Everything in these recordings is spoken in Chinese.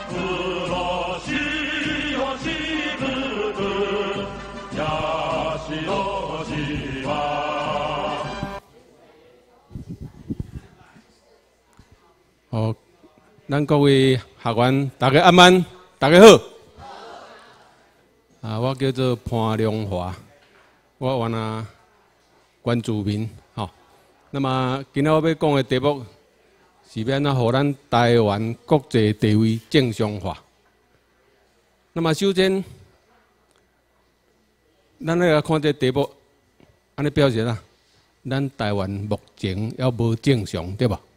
好，咱各位学员，大家晚安，大家好。我叫做潘良华，我原来原住民，吼。那么今仔我要讲的题目是要怎互咱台湾国际地位正常化。那么首先，咱来看这题目，安尼表示啦，咱台湾目前还无正常，对无？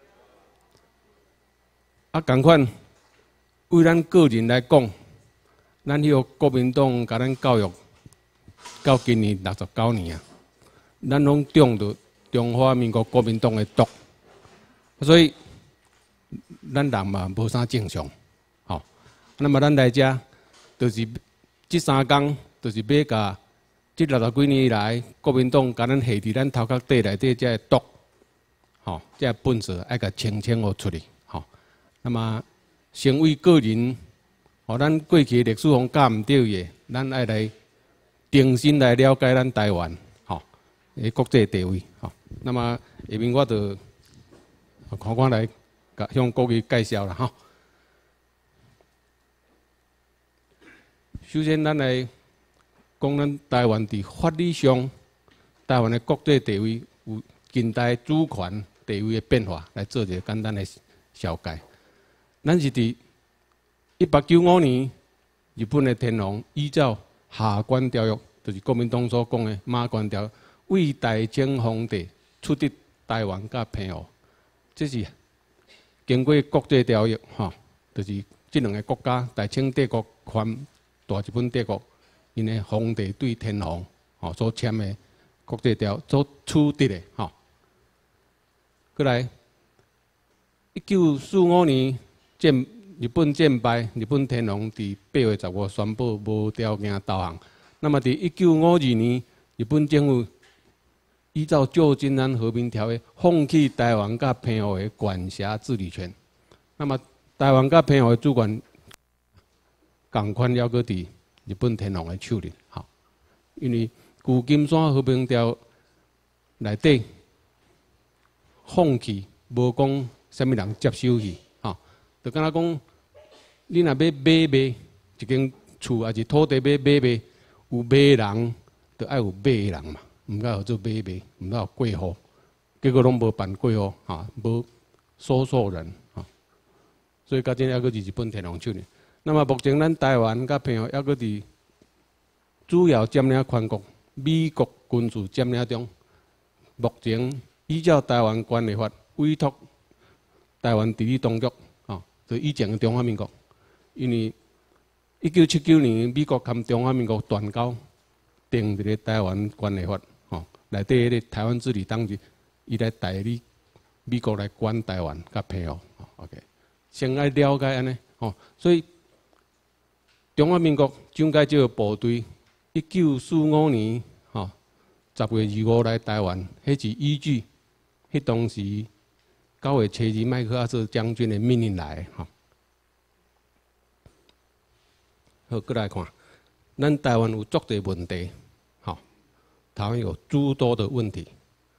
同款，为咱个人来讲，咱迄个国民党甲咱教育到今年69年啊，咱拢中着中华民国国民党的毒，所以咱人嘛无啥正常，吼。那么咱来遮，就是这3天，就是要甲这60几年来国民党甲咱下伫咱头壳底内底这毒，吼，这本事爱甲清互出去。那么，身为个人，咱过去的历史方教唔对嘅，咱爱来重新来了解咱台湾，诶国际地位，那么下面我就看看来向各位介绍啦，首先，咱来讲咱台湾伫法律上，台湾的国际地位有近代主权地位的变化，来做一个简单的小解。咱是伫1895年，日本的天皇依照下关条约，就是国民党所讲的马关条约，为大清皇帝出得台湾甲澎湖，这是经过国际条约，就是这2个国家，大清帝国和大日本帝国，因的皇帝对天皇所签的国际条约所取得的，过来1945年。日本战败，日本天皇伫8月15宣布无条件投降。那么，伫1952年，日本政府依照旧金山和平条约，放弃台湾甲澎湖的管辖治理权。那么，台湾甲澎湖的主权，同款还阁伫日本天皇的手里。因为旧金山和平条约内底放弃，无讲啥物人接收去。就敢若讲，你若要买一间厝，还是土地要买，有买人，就爱有买的人嘛，毋该有做买，毋该有过户，结果拢无办过户，无所属人，所以到今还阁伫日本天皇手里。那么目前咱台湾甲澎湖还阁伫主要占领权国美国军事占领中。目前依照台湾管理法，委托台湾地理当局。就以前的中华民国，因为1979年美国和中华民国断交，定一个台湾管理法，内底个台湾治理当局，伊来代理美国来管台湾甲澎湖。OK， 先爱了解安尼，所以中华民国蒋介石部队1945年10月25来台湾，迄是依据迄当时。9月7日，麦克阿瑟将军的命令来的，好，过来看，咱台湾有足多问题，台湾有诸多的问题。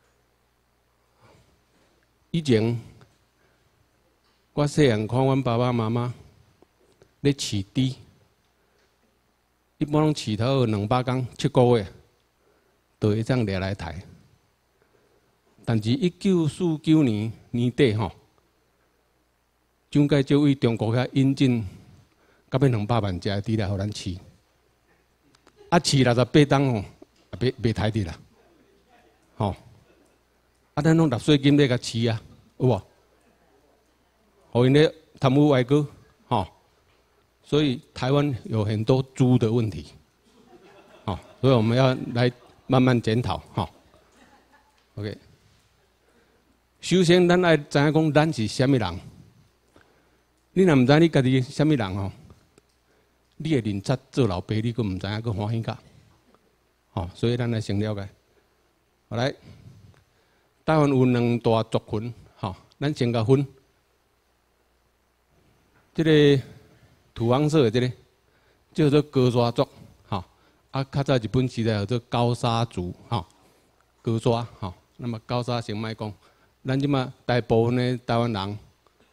以前，我细汉看阮爸爸妈妈咧饲猪，一般拢饲头200天，7个月，就会当掠来台。但是1949年年底蒋介石为中国遐引进到尾200万只猪来互咱饲，饲68天卖台猪啦，咱拢纳税金咧甲饲啊，有无？互因咧贪污外国，所以台湾有很多猪的问题，所以我们要来慢慢检讨，OK。首先，咱爱知影讲，咱是虾米人。你若毋知你家己虾米人你会认贼做老爸，你佫毋知影，佫欢喜甲。所以咱来先了解。好来，台湾有2大族群，咱先甲分。这个土黄色的这个叫做哥沙族，吼，啊，较早日本时代叫做高沙族，吼，哥沙，吼，那么高沙先莫讲，咱即马大部分的台湾人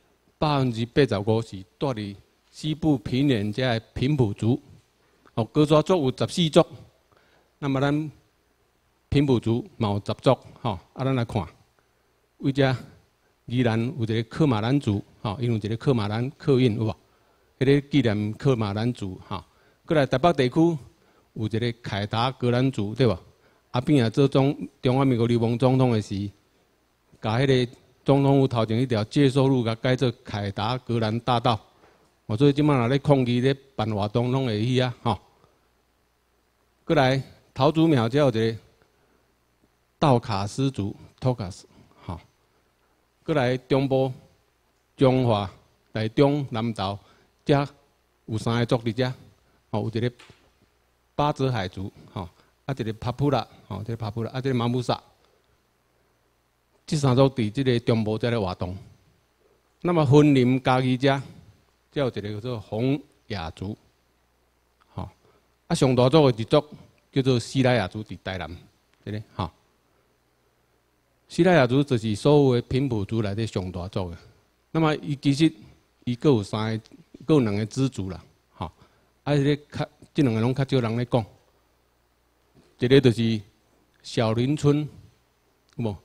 85%是住伫西部平原遮的平埔族，哦，哥沙族有14族，那么咱平埔族嘛有10族，吼，啊，咱来看，为遮宜兰有一个克马兰族，吼，因为有一个克马兰客运有无？迄个纪念克马兰族，吼，过来台北地区有一个凯达格兰族，对无？啊边啊做中华民国流亡总统的时，甲迄个总统府头前迄条介寿路甲改做凯达格兰大道，哦，所以即摆若咧抗议咧办活动拢会去啊，吼。过来桃竹苗遮有一个道卡斯族 ，Tokas， 吼。过来中部中华、台中、南投。遮有3个族伫遮，吼，有一个巴泽海族，吼，啊一个帕普拉，吼，这个帕普拉，啊这个马姆萨，这3族伫这个中部遮咧活动。那么分林嘉义遮，有一个叫做洪雅族，吼，啊上大族的一族叫做西拉雅族伫台南，这个，吼，西拉雅族就是所有的平埔族内底上大族的。那么伊其实伊各有3个。各有2个支族啦，吼，啊，迄个较，这2个拢较少人咧讲。一个就是小林村，有无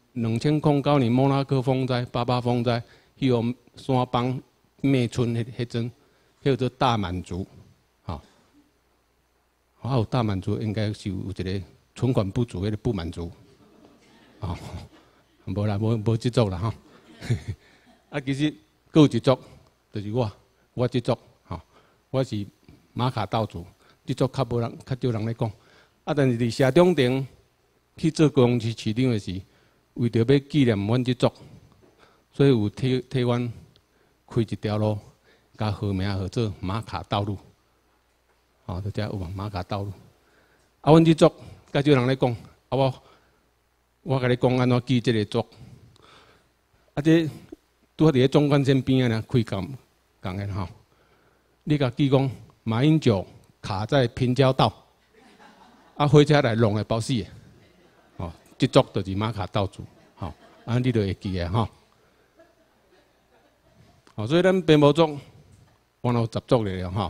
？2009年莫拉克风灾、88风灾，去互山邦灭村迄阵，叫做大满族，吼。还有大满族应该是有一个存款不足，迄个不满足，哦，无啦，无即族啦，吼。啊，其实各有一族，就是我这族，吼，我是马卡道族，这族较少人咧讲。啊，但是伫社中庭去做高雄市市长的时，为着要纪念阮这族，所以有替阮开一条路，甲号名号做马卡道路，吼，在遮有无马卡道路？啊，阮这族较少人咧讲，啊我甲你讲安怎记这个族，啊这拄好伫咧中关线边啊，开讲的吼，你甲记讲马英九卡在平交道，啊火车来弄来包死的，吼，这族就是马卡道族，吼，啊你就会记的吼。哦，所以咱平埔族原来有10族了吼，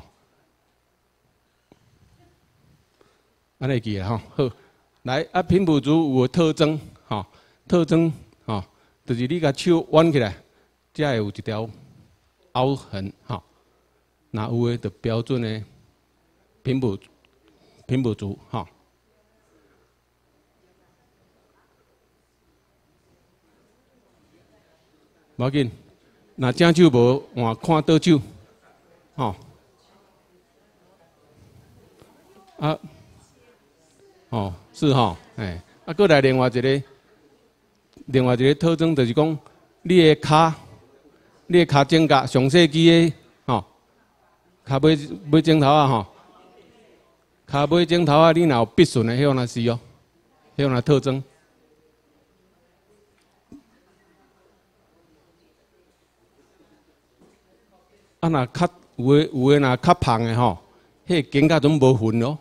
安尼记的吼。好，来啊平埔族有个特征，吼，特征吼，就是你甲手弯起来，才会有一条凹痕，吼，那有诶就标准诶平埔族，吼。无要紧，若正手无换看倒手，吼。啊，哦，是吼，哎，啊，过来另外一个特征就是讲，你诶骹指甲上细支诶，吼，骹尾指头啊，吼，骹尾指头啊，你若有必顺诶，迄个是哦，迄个特征。啊，若较有诶若较胖诶吼，迄个指甲总无痕咯。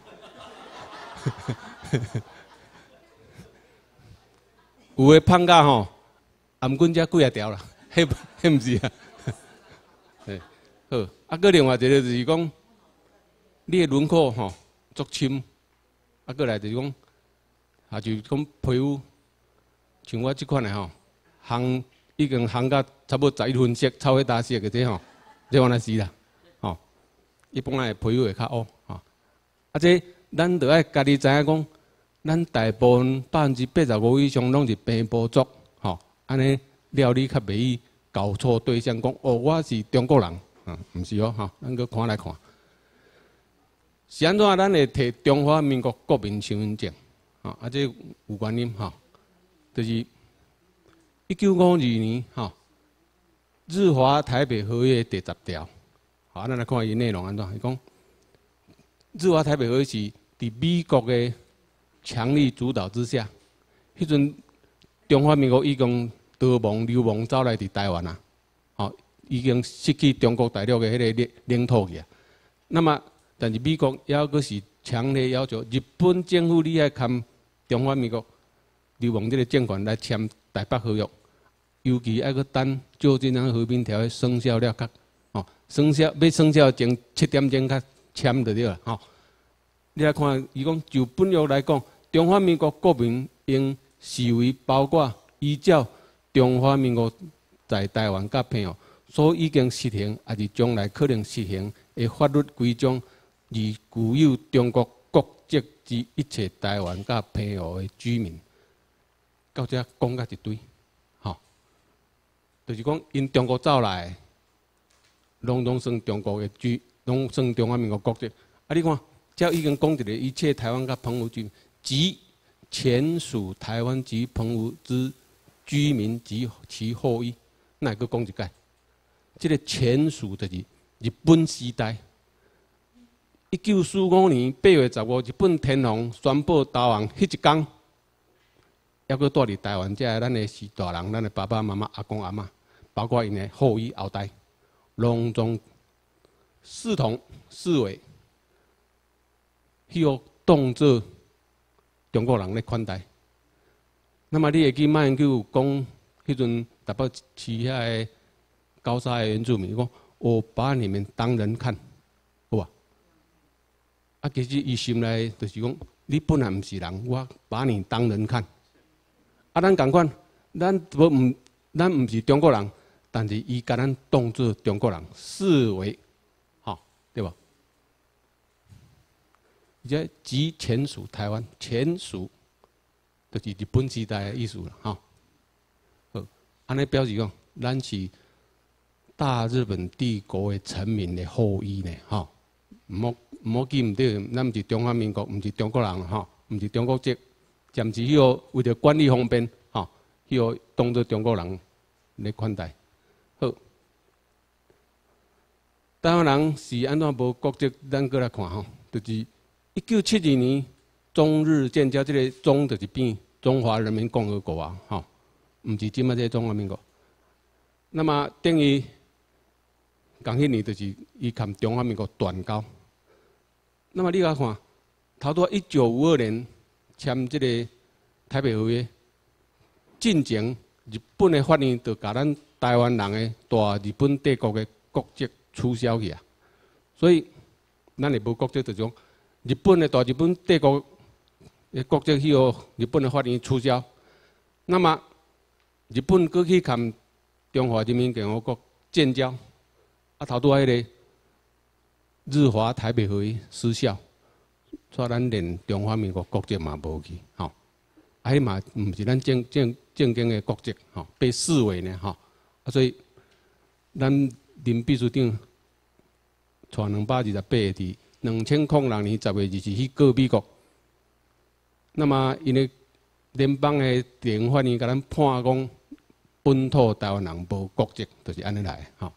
有诶胖甲吼，颔棍才几啊条啦，迄毋是啊。好，啊，搁另外一个就是讲，你诶轮廓吼足深，啊，搁来就是讲，啊，就是讲皮肤，像我即款诶吼，已经烘到差不多11分色，超迄大色个这吼，这原来是啦，吼，一般诶皮肤会较乌，吼，啊，这咱着爱家己知影讲，咱大部分85%以上拢是平埔族，吼，安尼了你较袂去搞错对象，讲哦我是中国人，毋是哦，吼，咱搁看来看，是安怎咱会摕中华民国国民身份证，吼，啊，这有原因，吼，就是1952年，吼，日华台北合约第10条，好，咱来看伊内容安怎，伊讲日华台北合约是伫美国的强力主导之下，迄阵中华民国已经逃亡流亡走来伫台湾啊，吼， 已经失去中国大陆的迄个领土去啊。那么，但是美国还阁是强烈要求日本政府你爱跟中华民国流亡这个政权来签台北合约，尤其爱阁等旧金山和平条约生效了较，哦，生效前7点钟较签就对了，吼。你来看，伊讲就本约来讲，中华民国国民应视为包括依照中华民国在台湾甲澎湖所已经实行，也是将来可能实行的法律规章，而具有中国国籍之一切台湾甲澎湖的居民。到这讲甲一堆，吼，就是讲因中国走来，拢算中国的拢算中华民国国籍。啊，你看。照已经讲一个一切台湾甲澎湖居民，及前属台湾及澎湖之居民及其后裔，那个讲一解？这个前属就是日本时代，1945年8月15日，日本天皇宣布投降迄一天，还阁住伫台湾，这咱的是大人，咱的爸爸妈妈、阿公阿嬷，包括因的后裔后代，拢总视同视为。迄个当作中国人咧款待，那么你会记马英九讲，迄阵台北市遐个高沙的原住民讲，我把你们当人看，有啊？啊，其实伊心内就是讲，你本来毋是人，我把你当人看。啊，咱共款，咱毋是中国人，但是伊甲咱当作中国人，视为，吼，对吧？而且即前属台湾，前属就是日本时代的意思了，吼。好，安尼表示讲，咱是大日本帝国的臣民的后裔呢，吼。唔好记唔对，咱毋是中华民国，毋是中国人，吼，毋是中国籍，暂时迄个为着管理方便，吼，迄个当作中国人来款待。好，台湾人是安怎无国籍？咱过来看吼，就是1972年中日建交，这个中就是变中华人民共和国啊，吼，毋是即摆这中华民国。那么等于同迄年就是伊含中华民国断交。那么你来看，头拄1952年签这个台北合约，进前日本的法院就甲咱台湾人的大日本帝国的国籍取消去啊。所以咱会无国籍，就是讲日本的大日本帝国的国籍去互日本的法院取消。那么日本过去含中华人民共和国建交，啊头拄迄个日华台北合约失效，所以咱连中华民国国籍嘛无去，吼，啊迄嘛毋是咱正经的国籍，吼，被视为呢，吼，啊所以咱林秘书长带228个伫2006年10月20日去告美国，那么因为联邦的地方法院甲咱判讲，本土台湾人无国籍，就是安尼来，吼。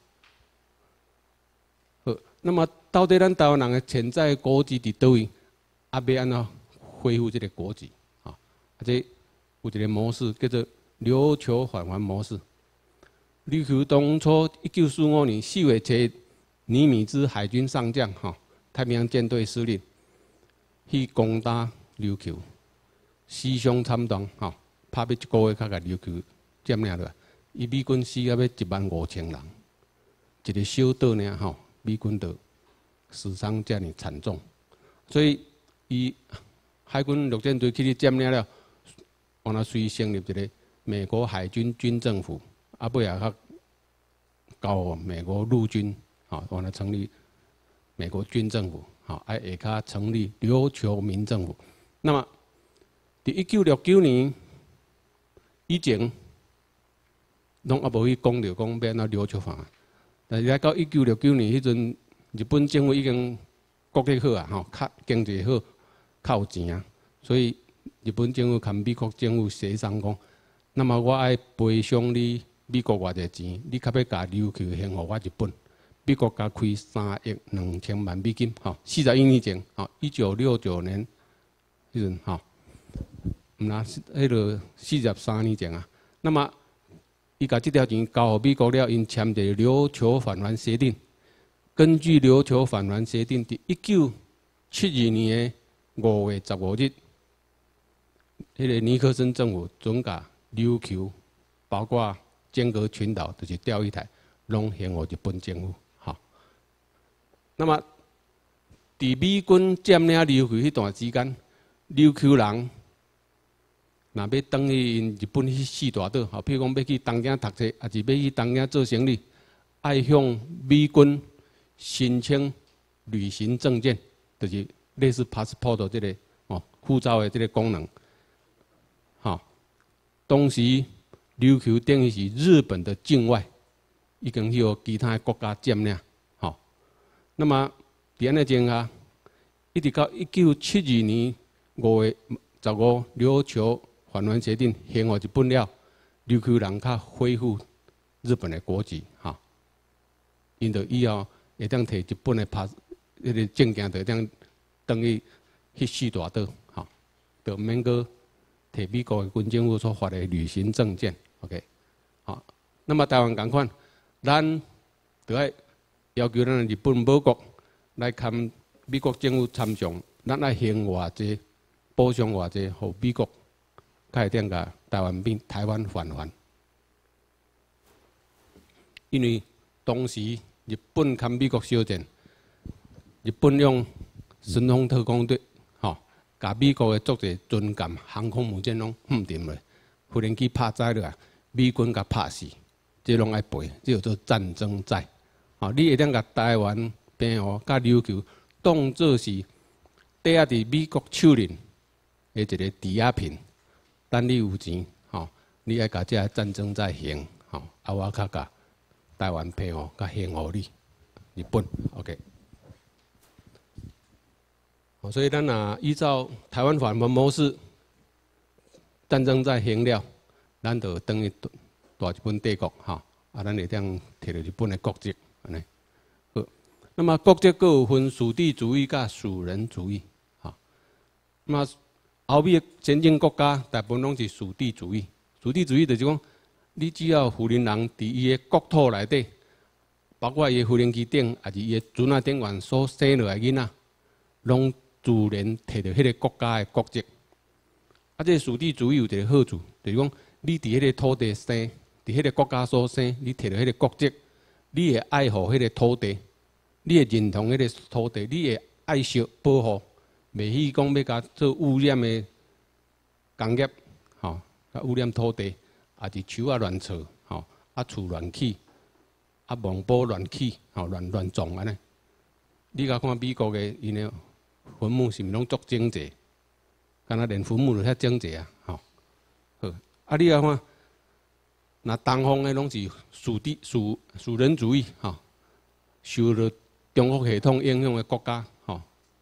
好，那么到底咱台湾人的潜在国籍伫倒位？啊，要安怎恢复这个国籍？啊，这有一个模式叫做琉球返还模式。琉球当初1945年4月7日，尼米兹海军上将，哈，太平洋舰队司令，去攻打琉球，死伤惨重，哈，拍要1个月才甲琉球占领落。伊美军死到要15000人，一个小岛呢，吼，美军就死伤遮尔惨重，所以伊海军陆战队去占领了，完了随成立一个美国海军军政府，啊尾也较搞美国陆军，啊完了成立美国军政府，啊下骹成立琉球民政府。那么，伫1969年以前，拢也无去讲着讲要安怎琉球返还，但是来到1969年迄阵，日本政府已经国力好啊，吼，较经济好。较有钱啊，所以日本政府跟美国政府协商讲，那么我爱赔偿你美国偌济钱，你较要甲琉球还互我日本。美国甲开3亿2千万美金，吼，41年前，吼，1969年迄阵，吼，毋啦，迄个43年前啊。那么伊甲这条钱交予美国了，因签一个琉球返还协定。根据琉球返还协定，伫1972年的5月15日，迄个尼克森政府准甲琉球，包括尖阁群岛，就是钓鱼台，拢还予日本政府。吼，那么伫美军占领琉球迄段时间，琉球人若要转去因日本迄四大岛，吼，譬如讲要去东京读册，还是要去东京做生意，爱向美军申请旅行证件，就是类似 passport 这个护照的这个功能。吼，当时琉球等于是日本的境外，已经去互其他国家占领。吼，那么伫安尼情下，一直到1972年5月15琉球返还协定签予日本了，琉球人较恢复日本的国籍。吼，因着以后会当摕日本的迄个证件，就会当等于迄四大岛，吼，就免阁摕美国的军政府所发的旅行证件。OK， 好，那么台湾同款，咱就要要求咱日本母国来看美国政府参详，咱爱还偌济，补偿偌济，互美国才会当甲台湾返还。因为当时日本跟美国相战，日本用神风特工队，吼，甲美国的足侪军舰、航空母舰拢横沉落，无人机拍载落来，美军甲拍死，这拢爱赔，这叫做战争债。吼，你会当甲台湾、澎湖、甲琉球当作是抵押伫美国手里的一个抵押品，等你有钱，吼，你爱甲这个战争债还，吼，我较甲台湾、澎湖甲还互你日本 ，OK。所以咱若依照台湾返还模式，战争债还了，咱就等于大日本帝国，吼，咱会当摕到日本的国籍，安尼。好，那么国籍佫有分属地主义甲属人主义，吼。那么欧美的先进国家大部分拢是属地主义，属地主义就是讲，你只要富人人伫伊的国土内底，包括伊的无人机顶，还是伊的船仔顶员所生落来囡仔，拢自然摕到迄个国家的国籍。啊，这属地主义有一个好处，就是讲你伫迄个土地生，伫迄个国家所生，你摕到迄个国籍，你会爱护迄个土地，你会认同迄个土地，你会爱惜保护，袂去讲要甲做污染的工业，吼，甲污染土地，啊是树啊乱插，吼，啊厝乱起，啊网煲乱起，吼乱种安尼。你甲看美国的因的坟墓是毋是拢足整齐？敢若连坟墓都遐整齐啊！吼，好，啊你啊看，那东方的拢是属人主义，吼，受到中国系统影响的国家，吼，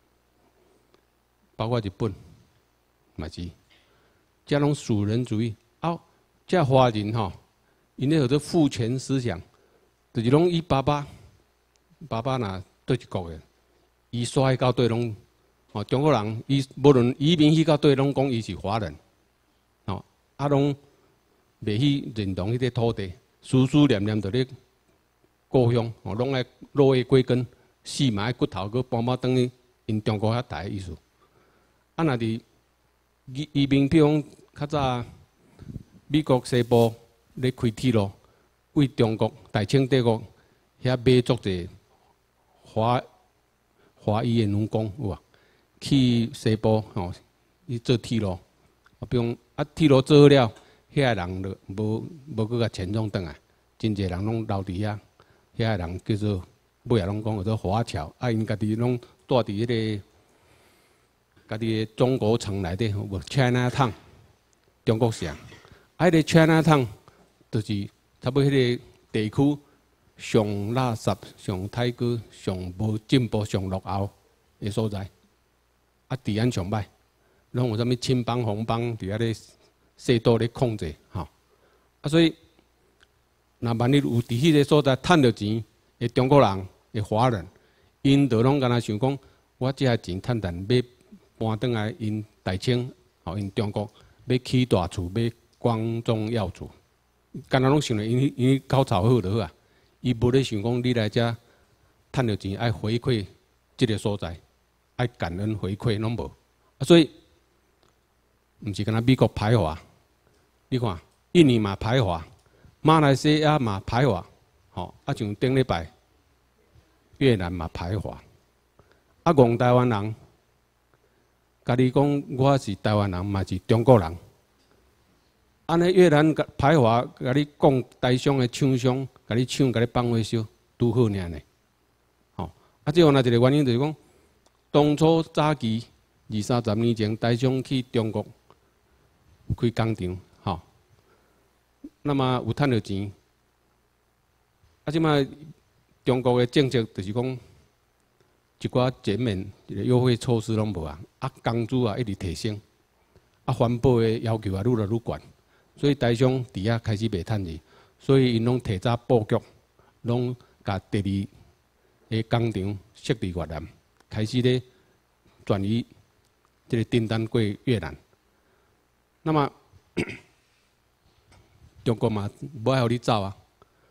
包括日本，嘛是，这拢属人主义。啊，这华人吼，因咧有做父权思想，就是拢伊爸爸若对一国的，伊所爱到对拢。哦，中国人伊无论移民去到对，拢讲伊是华人，哦，啊拢袂去认同迄个土地，思思念念着咧故乡，哦，拢爱落叶归根，死嘛爱骨头搁搬转去因中国遐大的意思。啊，若伫移民，比如讲较早美国西部咧开铁路，为中国大清帝国遐买足者华裔的农工有啊。去西部吼，去做铁路，啊，比如铁路做好了，遐人就无搁甲迁送转来，真侪人拢留伫遐，遐人叫做尾仔拢讲叫做华侨，啊，因家己拢住伫迄个家己的中国城内底，无 China Town， 中国城，啊，迄个 China Town 就是差不多迄个地区上垃圾、上太过、上无进步、上落后的所在。啊，治安上歹，拢有啥物青帮、红帮伫遐咧细岛咧控制，吼。啊，所以若万一有伫迄个所在趁着钱的中国人、的华人，因着拢敢若想讲，我即下钱趁趁要搬转来因大清，吼因中国要起大厝、要光宗耀祖， 干那拢想咧，因搞炒好就好啊。伊无咧想讲你来遮趁着钱爱回馈即个所在，爱感恩回馈拢无。所以，毋是干那美国排华，你看印尼嘛排华，马来西亚嘛排华，吼像顶礼拜越南嘛排华，戆台湾人。家己讲我是台湾人，嘛是中国人。安尼越南排华，甲你讲台商的厂商，甲你抢，甲你放火烧，拄好尔呢。吼，即有哪一个原因就是讲，当初早期20-30年前，台商去中国开工厂，吼，那么有趁到钱。即摆中国的政策就是讲。一寡减免优惠措施拢无啊，工资一直提升，环保的要求愈来愈悬，所以台商伫遐开始袂趁钱，所以因拢提早布局，拢甲第二个工厂设伫越南，开始咧转移这个订单过越南。那么中国嘛，无爱互你走啊。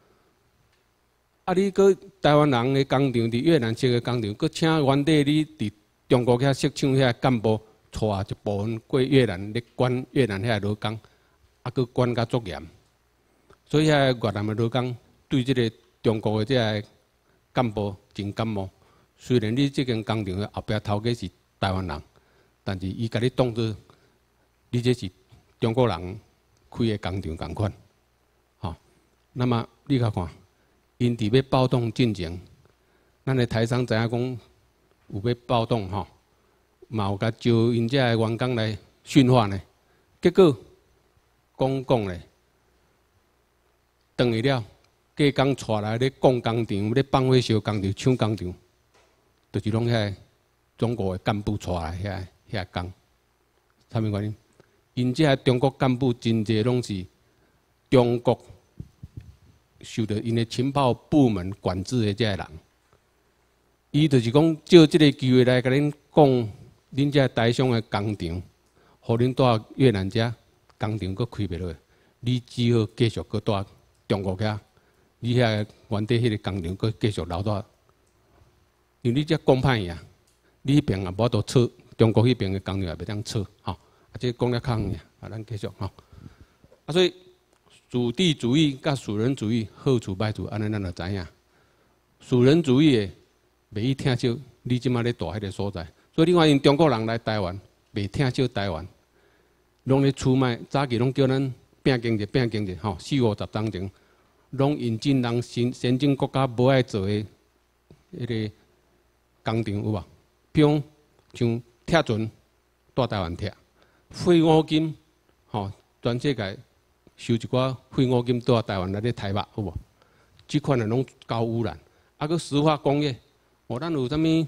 你搁台湾人的工厂伫越南设的工厂，搁请原地你伫中国遐设厂遐干部带一部分过越南，咧管越南遐劳工，搁管甲足严。所以遐越南的劳工对即个中国的即个干部真感冒。虽然你即间工厂后壁头家是台湾人，但是伊甲你当作你这是中国人开的工厂共款。好，那么你甲看。因伫要暴动进前，咱的台商知影讲有要暴动吼，嘛有甲招因遮的员工来训话呢。结果讲咧，转去了，隔工带来咧攻工厂，咧放火烧工厂、抢工厂，就是拢遐中国的干部带来遐工。啥物原因？因遮中国干部真侪拢是中国。受到因的情报部门管制的这些人，伊就是讲借这个机会来甲恁讲，恁遮台商的工厂，互恁带越南遮工厂佫开袂落，你只好继续佫带中国遐，你遐原地迄个工厂佫继续留在，因为你遮讲歹呀，你迄边也无法度撤，中国迄边的工厂也袂当撤，吼，这讲了较远呀，咱继续吼，所以。属地主义甲属人主义好处歹处，安尼咱就知影。属人主义的袂去听少你即马咧住迄个所在，所以你看因中国人来台湾，袂听少台湾，拢咧出卖，早期拢叫咱拼经济，拼经济吼，40-50年前，拢引进人先进国家无爱做的迄个工厂有无？比如像铁船带台湾铁，废五金吼，全世界。收一寡废五金倒台湾来咧台北，好无？即款的拢高污染。搁石化工业，咱有啥物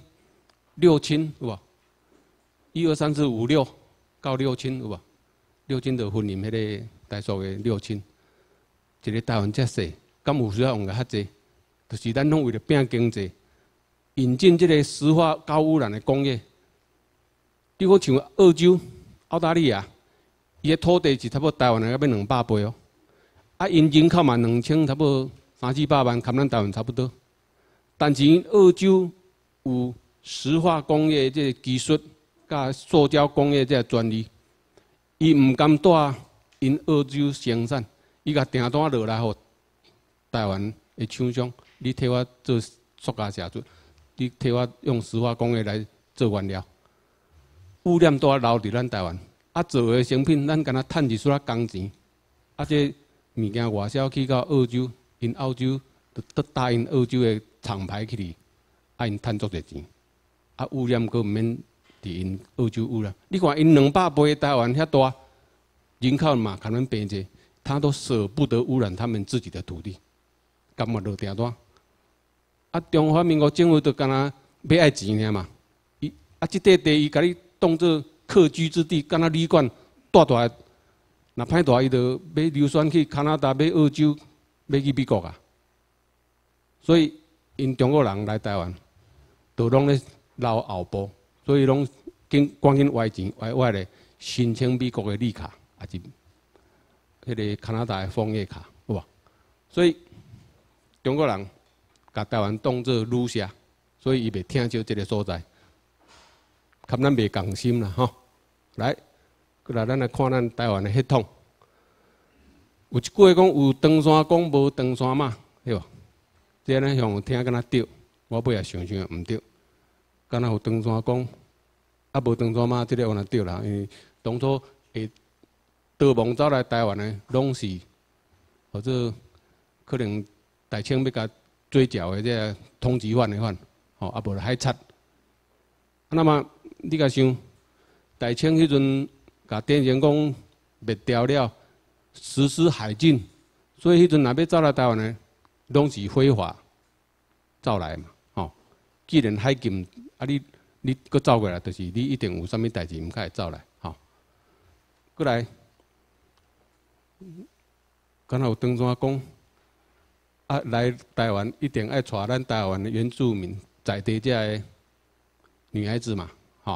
6000，有无？1、2、3、4、5、6到6000，有无？6000就分入迄个台塑的6000。一个台湾遮细，敢有需要用个遐济？就是咱拢为了拼经济，引进即个石化高污染的工业。比如像澳洲、澳大利亚。伊个土地是差不多台湾的要200倍哦，因人口嘛2000，差不多300-400万，跟咱台湾差不多。但是因澳洲有石化工业这个技术，甲塑胶工业这个专利，伊唔甘带因澳洲生产，伊甲订单落来互台湾的厂商，你替我做塑胶射出，你替我用石化工业来做原料，污染都要留伫咱台湾。做的成品，咱敢若趁一撮仔工钱，这物件外销去到澳洲，因澳洲就答应澳洲的厂牌去哩，因趁足侪钱，污染佫毋免伫因澳洲污染。你看因200倍台湾遐大，人口嘛可能变济，他都舍不得污染他们自己的土地，甘嘛落订单。中华民国政府就敢若要爱钱尔嘛，即块地伊甲你当做。客居之地，敢若旅馆，大，若歹大，伊就要流选去加拿大、要澳洲、要去美国啊。所以，因中国人来台湾，都拢咧留后步，所以拢赶紧歪钱歪咧申请美国的绿卡，还是迄个加拿大的枫叶卡，有无？ 所以中国人把台湾当作女舍，所以伊袂听少这个所在，跟咱袂共心啦吼。来，过来咱来看咱台湾的血统。有一句话讲有长山公，无长山马，对无？这咱像听敢若对，我尾也想想毋对。敢若有长山公，啊无长山马，这个有哪对啦？因为当初会逃亡走来台湾的，拢是或者可能大清要甲追剿的这个通缉犯的犯，吼啊无海贼。那么你甲想，大清迄阵甲典型讲灭掉了。实施海禁，所以迄阵若要走来台湾呢，拢是非法走来嘛。吼，既然海禁，啊你搁走过来，就是你一定有啥物代志，毋会走来。吼，过来，敢若有长山讲，啊来台湾一定爱带咱台湾的原住民在地遮的女孩子嘛。吼，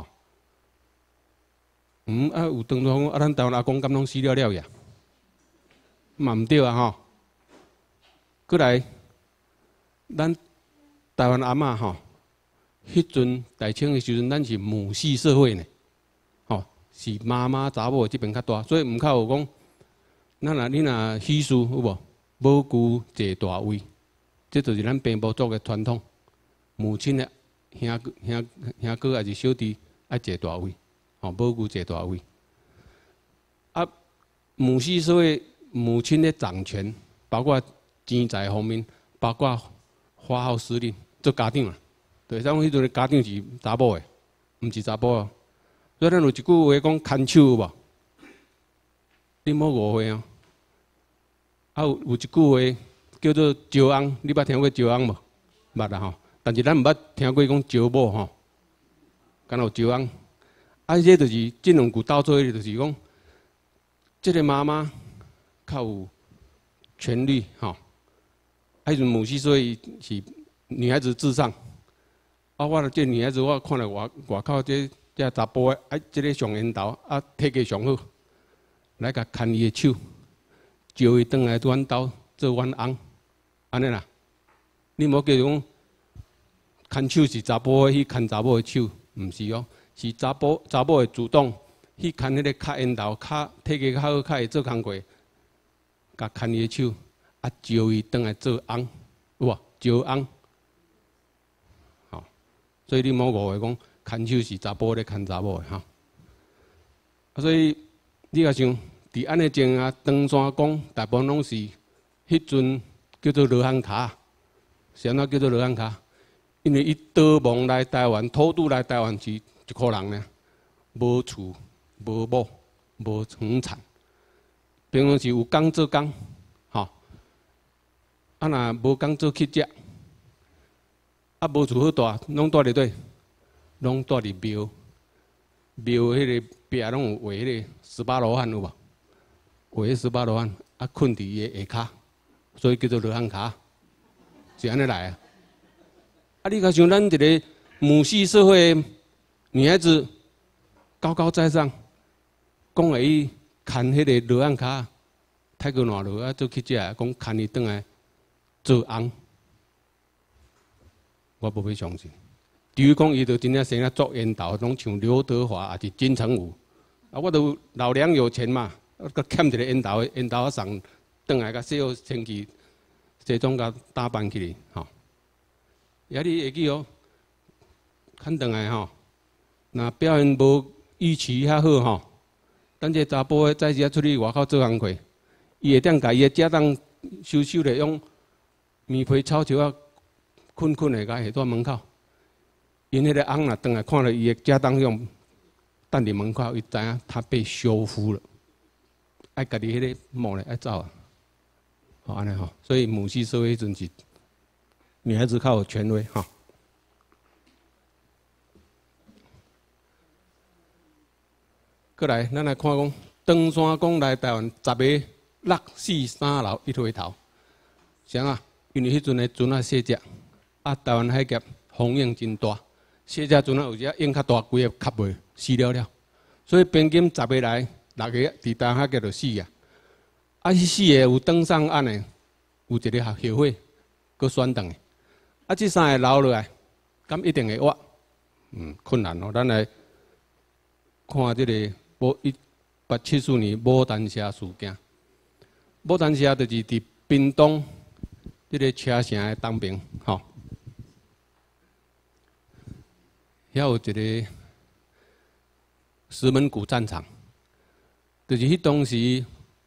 啊有长山讲，啊咱台湾阿公敢拢死了了呀？嘛毋对啊吼，过来，咱台湾阿嬷吼，迄阵大清的时阵，咱是母系社会呢，吼是妈妈查某这边较大，所以毋较有讲，你若喜事有无？母舅坐大位，这就是咱平埔族的传统。母亲的兄哥还是小弟爱坐大位，吼母舅坐大位。啊，母系社会。母亲的掌权，包括钱财方面，包括花号司令做家长啊。对，咱迄阵的家长是查某的，毋是查甫哦。所以咱有一句话讲牵手有无？你莫误会哦。啊有一句话叫做招翁，你捌听过招翁无？捌啦吼。但是咱毋捌听过讲招某吼。敢有招翁？啊，这就是这两句斗做伙，就是讲，这个妈妈。较有权利吼，迄阵母系社会是女孩子至上。啊，我这女孩子我看了外口这查甫的，啊，这个上缘投，啊，体格上好，来甲牵伊的手，招伊转来阮兜做阮翁，安尼啦。你莫叫讲牵手是查甫的去牵查某的手，毋是哦，是查某会主动去牵迄个较缘投、较体格较好、较会做工课。甲牵伊的手，啊，招伊转来做翁，有无？招翁，吼，所以你莫误会讲牵手是查甫咧牵查某的吼。啊，所以你甲想，伫安尼前啊，长山公大部分拢是迄阵叫做罗汉卡，是安怎叫做罗汉卡？因为伊逃亡来台湾，偷渡来台湾是一户人呢，无厝、无某、无房产。平常时有工做工，吼，啊若无工做乞食，啊无厝好住，拢住伫对，拢住伫庙，庙迄个壁拢有画迄个18罗汉有无？画迄18罗汉，啊困伫伊的下骹，所以叫做罗汉骹，是安尼来啊。啊，你甲想咱一个母系社会的女孩子高高在上，讲会伊。牵迄个罗汉骹，泰国南路啊，做去食，讲牵伊转来做翁，我无要相信。除非讲伊就真正生啊作烟头，拢像刘德华还是金城武，啊，我都老娘有钱嘛，佮欠一个烟头，烟头送转来，甲洗好清气，西装甲打扮起来，吼。也你会记哦，牵转来吼，若表现无预期遐好吼。咱这查甫的早时啊出去外口做工课，伊会当甲伊的家当收咧，用棉被草草啊捆的，甲下蹛门口。因迄个翁若转来看到伊的家当用等伫门口，伊知影他被修复了，爱家己迄个某咧爱走啊，好安尼吼。所以母系社会迄阵是女孩子较有权威吼。过来，咱来看讲，长山公来台湾10个643楼一回头，啥啊？因为迄阵的船啊小只，啊台湾海峡风影真大，小只船啊有只影较大，规个卡袂死了了。所以平均10个来6个伫台湾海峡就死啊。啊，迄4个有登上岸的， 有一个协会，搁选动的。啊，这三个留落来，敢一定会活？困难哦。咱来看这个1874年牡丹社事件。牡丹社就是伫屏东这个车城的东边，吼，遐有一个石门谷战场，就是迄当时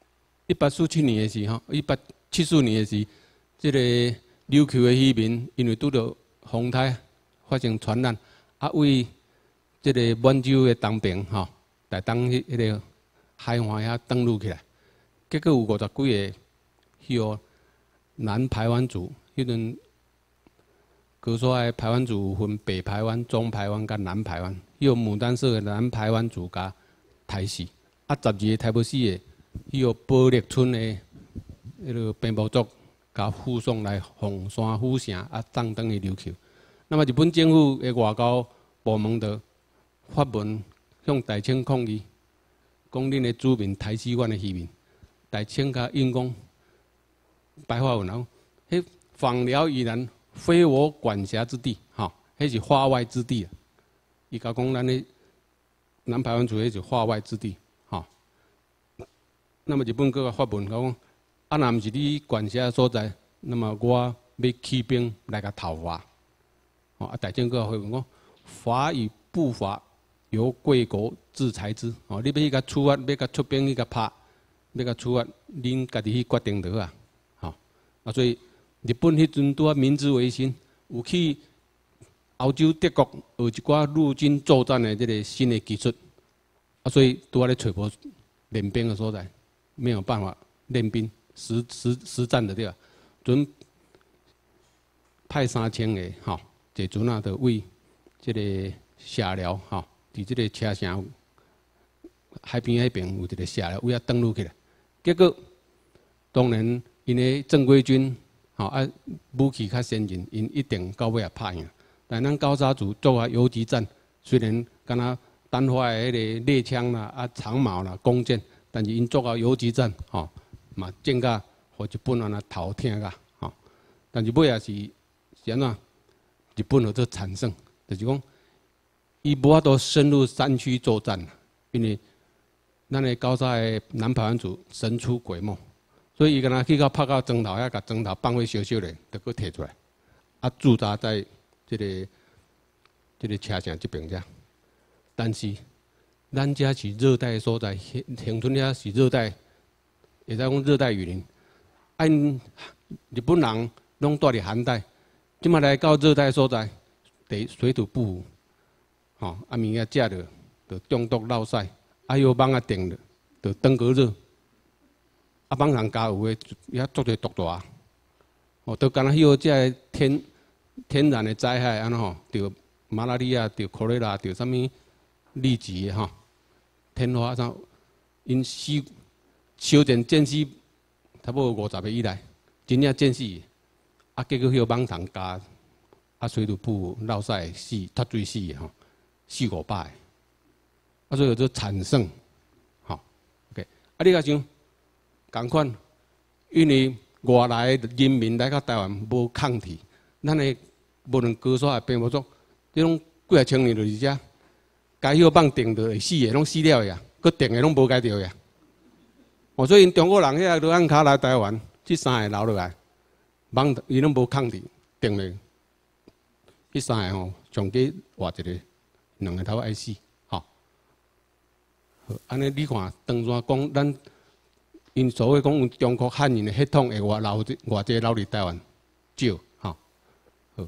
1847年的时候，1874年的时，这个琉球的渔民因为拄到风台发生传染，啊，为这个满洲的东边吼，来当迄个海岸遐登陆起来，结果有50几个迄个南排湾族，迄阵哥说的排湾族有分北排湾、中排湾甲南排湾，迄个牡丹社的南排湾族甲台死，啊，12个台不死的，迄个保力村的迄个平埔族。甲护送来凤山府城，啊，送转去琉球。那么日本政府的外交部门就发文向大清抗议，讲恁的主民抬死阮的渔民。大清甲应讲白话文讲，迄访辽以南非我管辖之地，吼，迄是化外之地啊。伊甲讲咱的南排湾族迄是化外之地，吼。那么日本搁发文讲。啊，若毋是你管辖所在，那么我要起兵来甲讨伐。哦，啊，大清阁回问讲，法与不法由贵国自裁之。哦，你要去甲处罚，要甲出兵去甲拍，要甲处罚，恁家己去决定得啊。吼，啊，所以日本迄阵拄啊明治维新，有去欧洲德国学一寡陆军作战的这个新的技术，啊，所以拄啊咧找无练兵的所在，没有办法练兵。实战的对吧？准派3000个吼，坐船啊，就为这个下寮吼，伫这个车城海边迄边有一个下寮，为啊登陆起来。结果当然因的正规军吼啊武器较先进，因一定到尾也拍赢。但咱高沙族做啊游击战，虽然敢若单发的迄个猎枪啦、啊长矛啦、弓箭，但是因做啊游击战吼。嘛，增加互日本安那头疼个吼，但是尾也是安怎？日本有做惨胜，就是讲，伊无法度深入山区作战，因为咱的高沙的南排湾族神出鬼没，所以伊敢若去到拍到砖头遐，甲砖头放火烧烧咧，就搁摕出来，啊驻扎在这个车城这边遮。但是咱遮是热带所在，恒春遐是热带。会使讲热带雨林，按日本人拢住伫寒带，即马来到热带所在，水土不服，吼，啊物件食着，就中毒落屎，啊又蚊啊叮着，就登革热，啊蚊人家有诶，遐足侪毒大，哦，都敢若迄个遮天然诶灾害，安怎吼，着马拉利亚，着科雷拉，着啥物痢疾诶吼，天花啥，因死。修建战死差不多50个以内，真正战死，啊，结果迄个网虫加，啊，水土不服，落屎死，脱水死吼，4、500个，啊，所以就惨胜，吼 ，OK， 啊，你甲想，共款，因为外来的人民来到台湾无抗体，咱的无论高山的平埔族，即种几啊千年就是遮，该迄个网定着会死的，拢死了呀，佮定的拢无该着呀。哦，所以因中国人遐落按卡来台湾，这3个留落来，网伊拢无抗体，定咧，迄3个吼，上计活一个，2个头爱死，吼。好，安尼你看，当然讲咱因所谓讲中国汉人的血统会偌济留伫台湾，少，吼。好，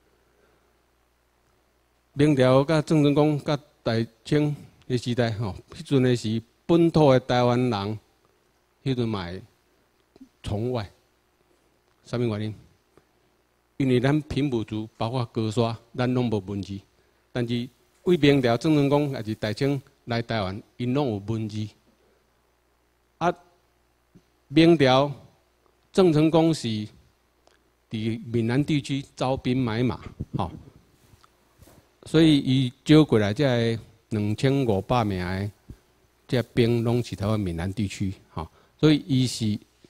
明朝甲郑成功甲大清的时代，吼，迄阵的是本土的台湾人。迄阵嘛会从外，啥物原因？因为咱平埔族包括高沙，咱拢无文字，但是为明朝郑成功还是大清来台湾，因拢有文字。啊，明朝郑成功是伫闽南地区招兵买马，吼，所以伊招过来这2500名的这兵拢是台湾闽南地区，吼。所以，伊是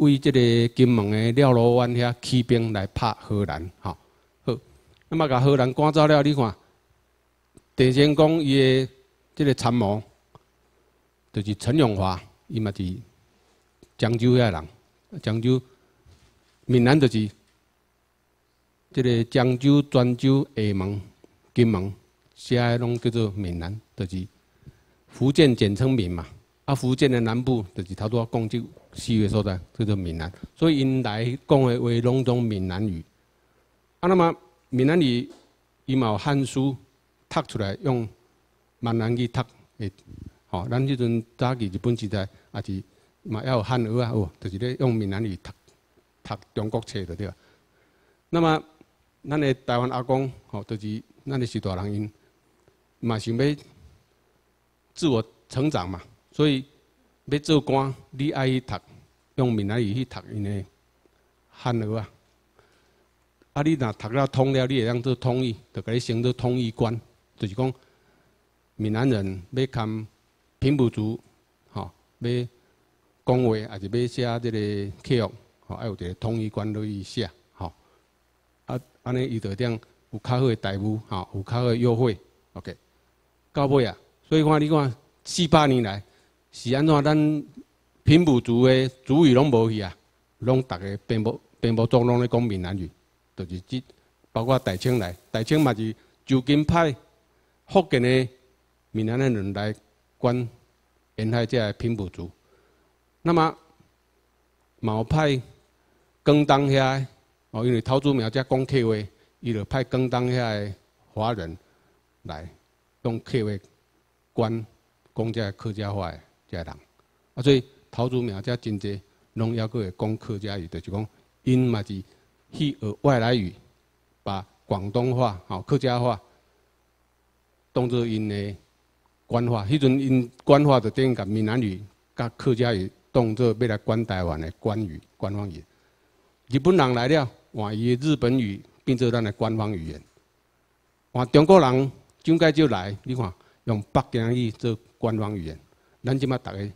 为这个金门的廖罗湾遐起兵来拍荷兰，吼，好，那么甲荷兰赶走了，你看，郑成功伊的这个参谋，就是陈永华，伊嘛是漳州遐人，漳州闽南就是这个漳州、泉州、厦门、金门，写的拢叫做闽南，就是福建简称闽嘛。啊，福建的南部就是头拄我讲即4个所在叫做闽南，所以因来讲的话拢种闽南语。啊，那么闽南语伊嘛有汉书读出来用闽南语读的，吼，咱迄阵早期日本时代也是嘛要有汉语啊，就是咧用闽南语读中国册就对了。那么咱的台湾阿公，吼，就是咱的许大人因嘛想要自我成长嘛。所以要做官，你爱去读用闽南语去读因的汉语啊。啊，你若读了通了，你会当做通译，就甲你升做通译官，就是讲闽南人要兼平埔族，吼，要讲话，还是要写这个契约，吼，要有一个通译官落去写，吼。啊，安尼伊就当有较好的待遇，吼，有较好的优惠 ，OK。到尾啊，所以看你看400年来。是安怎？咱平埔族的族语拢无去啊，拢逐个平埔族拢咧讲闽南语，就是即包括大清来，大清嘛是就近派福建的闽南的人来管沿海这平埔族，那么嘛有派广东遐哦，因为桃竹苗遮讲客话，伊就派广东遐的华人来用客话管讲这客家话的。遮人，啊，所以桃竹苗遮真济，拢还佫会讲客家语，就是讲因嘛是去学外来语，把广东话、吼客家话当做因的官话。迄阵因官话就等于甲闽南语、甲客家语当做要来管台湾的官语、官方语。日本人来了，换伊的日本语变做咱的官方语言。换中国人蒋介石来，你看用北京语做官方语言。咱即马大家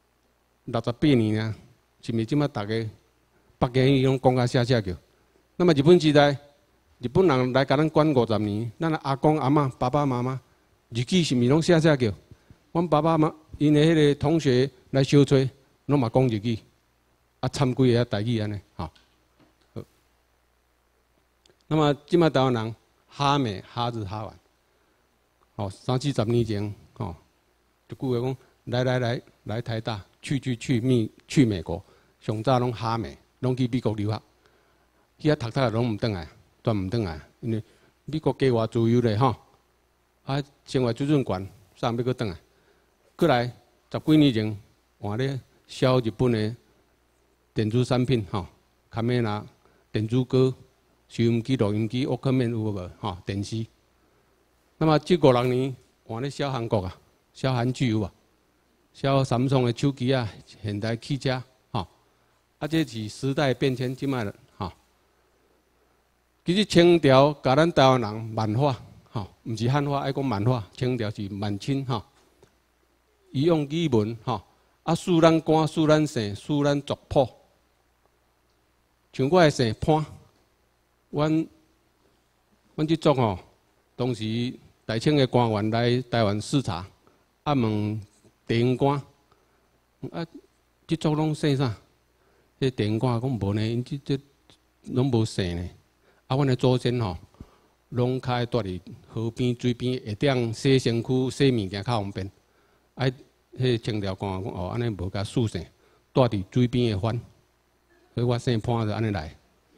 68年啊，是毋是即马大家北京语拢讲甲写叫？那么日本时代，日本人来甲咱管50年，咱的阿公阿嬷、爸爸妈妈，日记是毋是拢写叫？阮爸爸妈因的迄个同学来小吹，拢嘛讲日语，啊掺几个台语安尼，吼。好。那么即马台湾人哈美哈日哈完，吼30-40年前，吼，就句话讲。来台大，去美国，上早拢哈美，拢去美国留学，去遐读拢唔转来，全唔转来，因为美国加偌自由咧吼，啊生活水准悬，啥要搁转来？过来10几年前，换咧销日本的电子产品吼，卡梅拉、电子歌、收音机、录音机、沃克曼有无？吼，电视。那么这5-6年换咧销韩国啊，销韩剧有无？销三星的手机啊，现代汽车，吼，啊，这是时代变迁，即卖了，吼。其实清朝甲咱台湾人漫化，吼，毋是汉化，爱讲漫化，清朝是满清，吼。伊用语文，吼，啊，使咱官，使咱姓，使咱族谱。像我的姓潘，阮即族吼，当时大清的官员来台湾视察，啊问。地方官啊，即族拢姓啥？迄地方官讲无呢，因即拢无姓呢。啊，阮的祖先吼，拢较爱住伫河边、水边，下顶洗身躯、洗物件较方便。啊，迄清朝官讲哦，安尼无甲属姓，住伫水边的番，所以我姓潘就安尼来。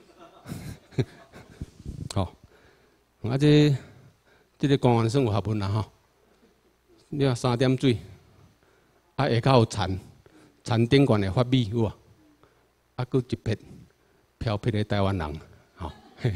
吼，啊这个官员算有学问啦吼。你看3点水。啊，下骹有田顶悬的发米有无？啊，佫一撇漂撇的台湾人，吼。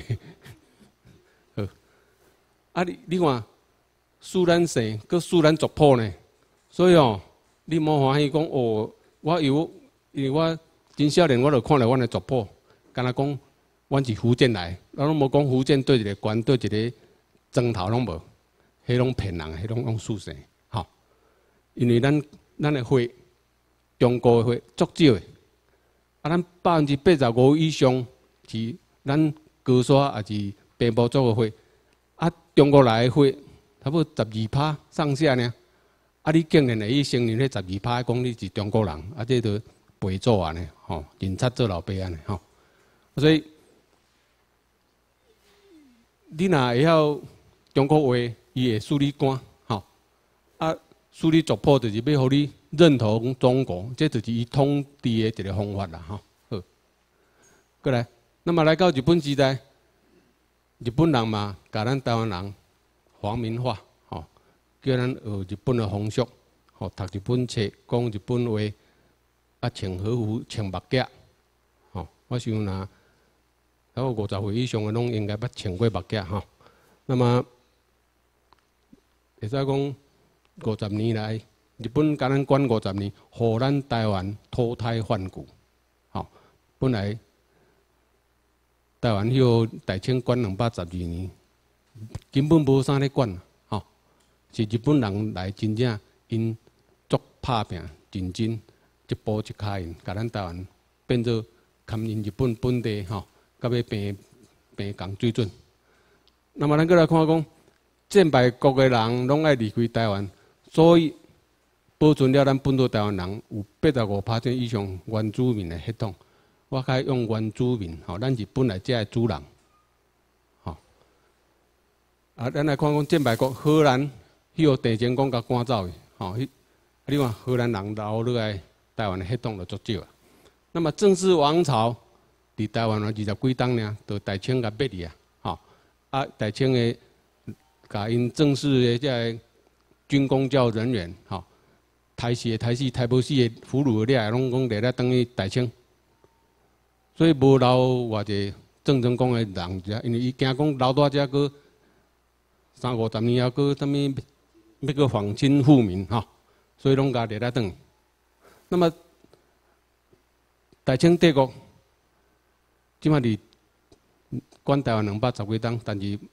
好，啊，你看，使咱姓，佫使咱族谱呢。所以哦，你莫欢喜讲哦，因为我真少年我就看了阮的族谱，敢若讲阮是福建来，咱拢无讲福建对一个县对一个庄头拢无，迄拢骗人，迄拢用属姓，吼。因为咱的血，中国的血足少的， 咱85%以上是咱高沙还是平埔族的货，中国来的货差不多12%上下呢。你竟然会去承认迄12%讲你是中国人，这就陪做安尼，吼，认贼做老爸安尼，吼。所以你若会晓中国话，伊会使你官，吼。使你族谱就是要互你认同中国，这就是伊统治的一个方法啦，吼。好，过来，那么来到日本时代，日本人嘛，甲咱台湾人皇民化。叫咱学日本的风俗，吼，读日本册，讲日本话，穿和服，穿目镜，吼。我想若超过50岁以上的，拢应该捌穿过目镜，吼。那么，会使讲50年来，日本甲咱管50年，互咱台湾脱胎换骨，吼。本来台湾迄个大清管212年，根本无啥咧管。是日本人来真正因足拍拼认真，一步一脚印，甲咱台湾变做堪因日本本地吼，甲要平共水准。那么咱过来看讲，战败国的人拢爱离开台湾，所以保存了咱本土台湾人有85%以上原住民的血统。我该用原住民吼，咱日本来遮的主人，吼。咱来看讲战败国荷兰。迄个地震讲甲赶走的，吼，你看荷兰人留落来台湾的血统就足少啊。那么正式王朝伫台湾20几冬呢，就大清甲灭去啊，吼。大清的甲因正式的这军公教人员，吼，台死的台死，台无死的俘虏的拢讲来等于大清，所以无留偌济正宗讲的人遮，因为伊惊讲留大遮个30-50年后个啥物。要个皇亲复明哈，所以拢甲掠来转。那么大清帝国即马伫管台湾210几冬，但是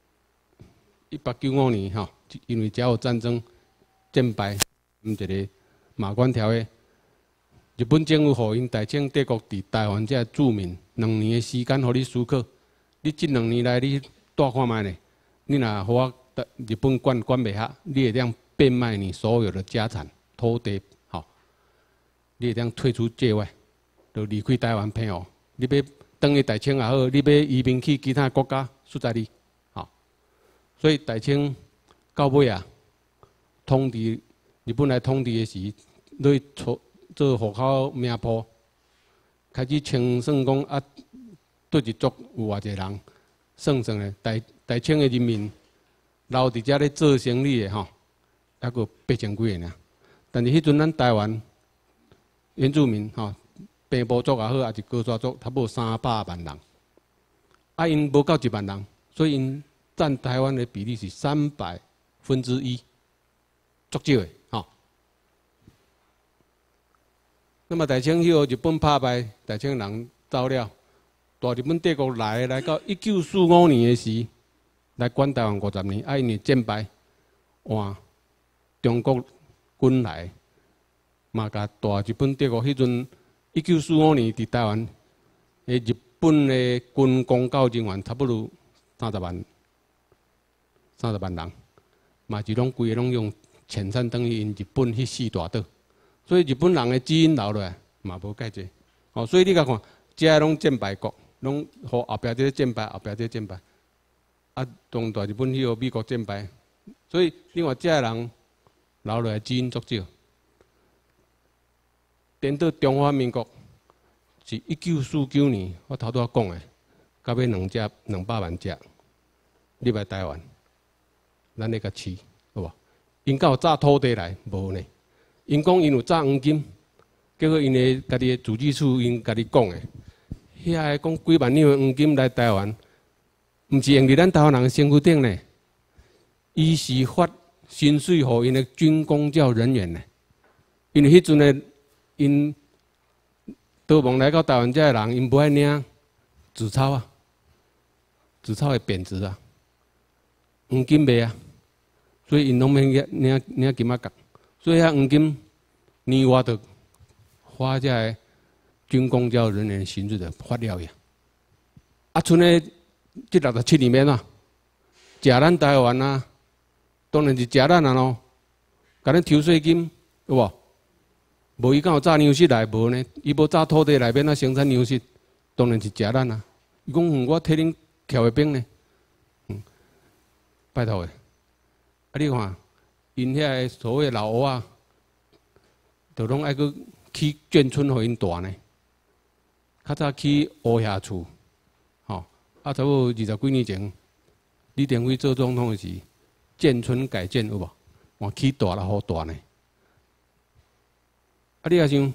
1895年哈，因为甲午战争战败，一个马关条约，日本政府互因大清帝国伫台湾遮驻民2年的时间，互你思考。你这2年来你带看卖呢？你若互我。日本管袂下，你会当变卖你所有的家产、土地，吼，你会当退出界外，就离开台湾平湖。你要登去大清也好，你要移民去其他国家，属在你，吼。所以大清到尾啊，统治日本来统治的时，你做户口名簿，开始清算讲对一族有偌济人，算的大清的人民。留伫遮咧做生意的吼，还佫8000几个尔。但是迄阵咱台湾原住民吼，平埔族也好，还是高沙族，差不多300万人。因无到1万人，所以因占台湾的比例是100%，足少的吼。那么大清迄个日本拍败，大清人走了，大日本帝国来到1945年的时。来管台湾50年，因为战败，换中国军来，嘛甲大日本帝国迄阵1945年伫台湾，日本的军公教人员差不多30万人，嘛是拢规个拢用遣散等于因日本迄4大岛，所以日本人的基因留落来嘛无介济，哦，所以你甲看，遮拢战败国，拢互后壁这个战败，后壁这个战败。当大日本迄个美国战败，所以另外遮人留落来基因足少。颠倒中华民国是1949年，我头拄仔讲的，到尾200万只，入来台湾，咱咧甲饲，好无？因敢有炸土地来无呢？因讲因有炸黄金，结果因的家己的自治处因家己讲的，遐个讲几万两的黄金来台湾。毋是用伫咱台湾人身躯顶呢，伊是发薪水互因的军公教人员呢。因为迄阵的因逃亡来到台湾遮的人，因不爱领纸钞啊，纸钞会贬值啊，黄金卖啊，所以因拢免领金仔角，所以遐黄金年外就花遮个军公交人员刑事的法了呀。啊，剩的这67里面啊，食咱台湾啊，当然是食咱啊咯，甲咱抽税金，有无？无伊敢有炸粮食来无呢？伊无炸土地内面啊生产粮食，当然是食咱啊。伊讲我替恁撬的兵呢，拜托诶。啊，你看，因遐所谓老乌啊，都拢爱去起眷村互因住呢。较早起乌遐厝，吼，啊，差不多20几年前，李登辉做总统的时，眷村改建有无？换起大了好大呢。啊，你也想，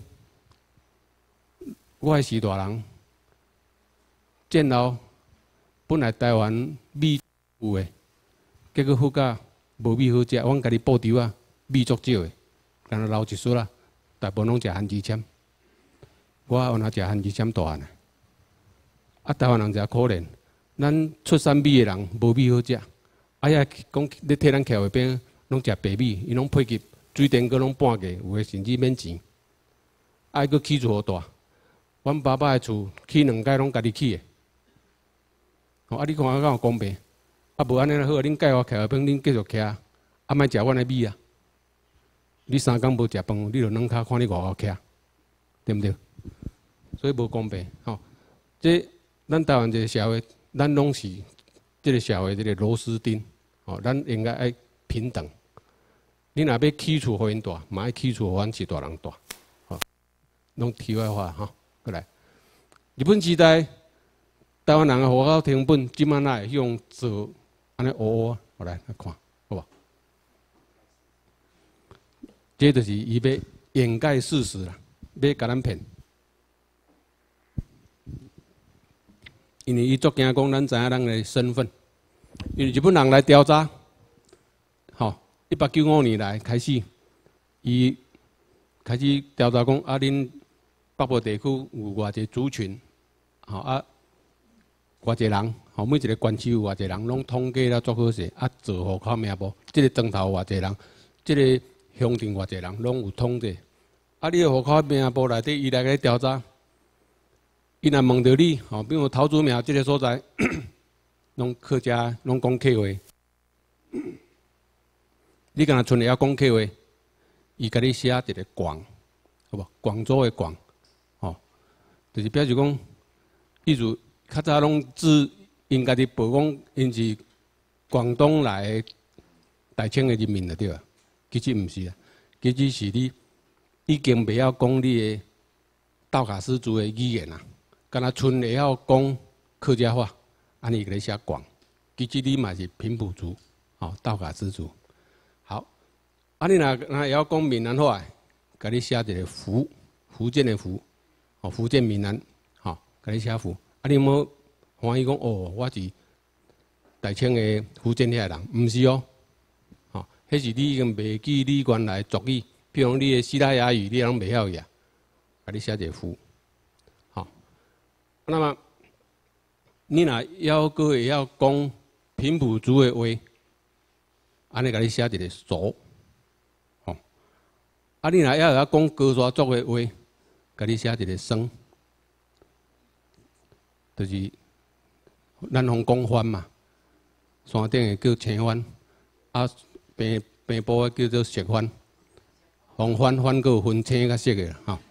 我是大人，战后本来台湾米有诶，结果福甲无米好食，阮家己布条啊，米足少诶，干那留一束啦，大部分拢食番薯签。我有哪食番薯签大汉啊？啊，台湾人真可怜，咱出产米诶人无米好食，啊呀讲咧替咱徛的边拢食白米，伊拢配给水电阁拢半价，有诶甚至免钱。啊，佫起厝好大，阮爸爸诶厝起2届拢家己起诶。哦，啊，你看我敢有公平？啊，无安尼好，恁介我徛后边，恁继续徛，啊，莫食阮的米啊！你3工无食饭，你就软脚看你外口徛，对毋对？所以无公平，吼、这咱台湾这个社会，咱拢是这个社会这个螺丝钉，吼、咱应该爱平等。你若要起厝互因大，嘛爱起厝互阮是大人大，吼、拢题外话吼，过来。日本时代，台湾人的户口成本，即摆哪会用做安尼乌啊？我来看，好吧？这就是伊要掩盖事实啦，要甲咱骗。因为伊足惊讲咱知影咱的身份，因为日本人来调查，吼，1895年来开始，伊开始调查讲啊，恁北部地区有偌济族群，吼啊，偌济人，吼每一个县市有偌济人，拢统计了足好势，啊做户口名簿，即个庄头有偌济人，即个乡镇偌济人，拢有统计。啊，你的户口名簿内底，伊来个调查。伊若问到你，吼，比如桃竹苗这个所在，拢客家拢讲客话，你敢若剩会晓讲客话，伊甲你写一个广，好无？广州的广，吼，就是表示讲，意思较早拢指因家己报讲因是广东来的大清的人民就对啊，其实毋是啊，其实是你已经袂晓讲你的道卡斯族的语言啊。敢若剩会晓讲客家话，安尼个咧写广，其实你嘛是平埔族，吼，道卡斯族。好，啊你若会晓讲闽南话，甲你写一个福，福建的福，吼，福建闽南，吼，甲你写福。啊你莫欢喜讲哦，我是大清的福建遐人，毋是哦，吼，迄是你已经袂记你原来族语，比如你的西拉雅语，你拢袂晓呀，甲你写一个福。那么，你若要个会晓讲平埔族的话，安尼甲你写一个族，吼。啊，你若要会晓讲高山族的话，甲你写一个生，就是咱方讲番嘛，山顶的叫青番，啊平埔的叫做石番，红番番个分青甲色的啦，吼。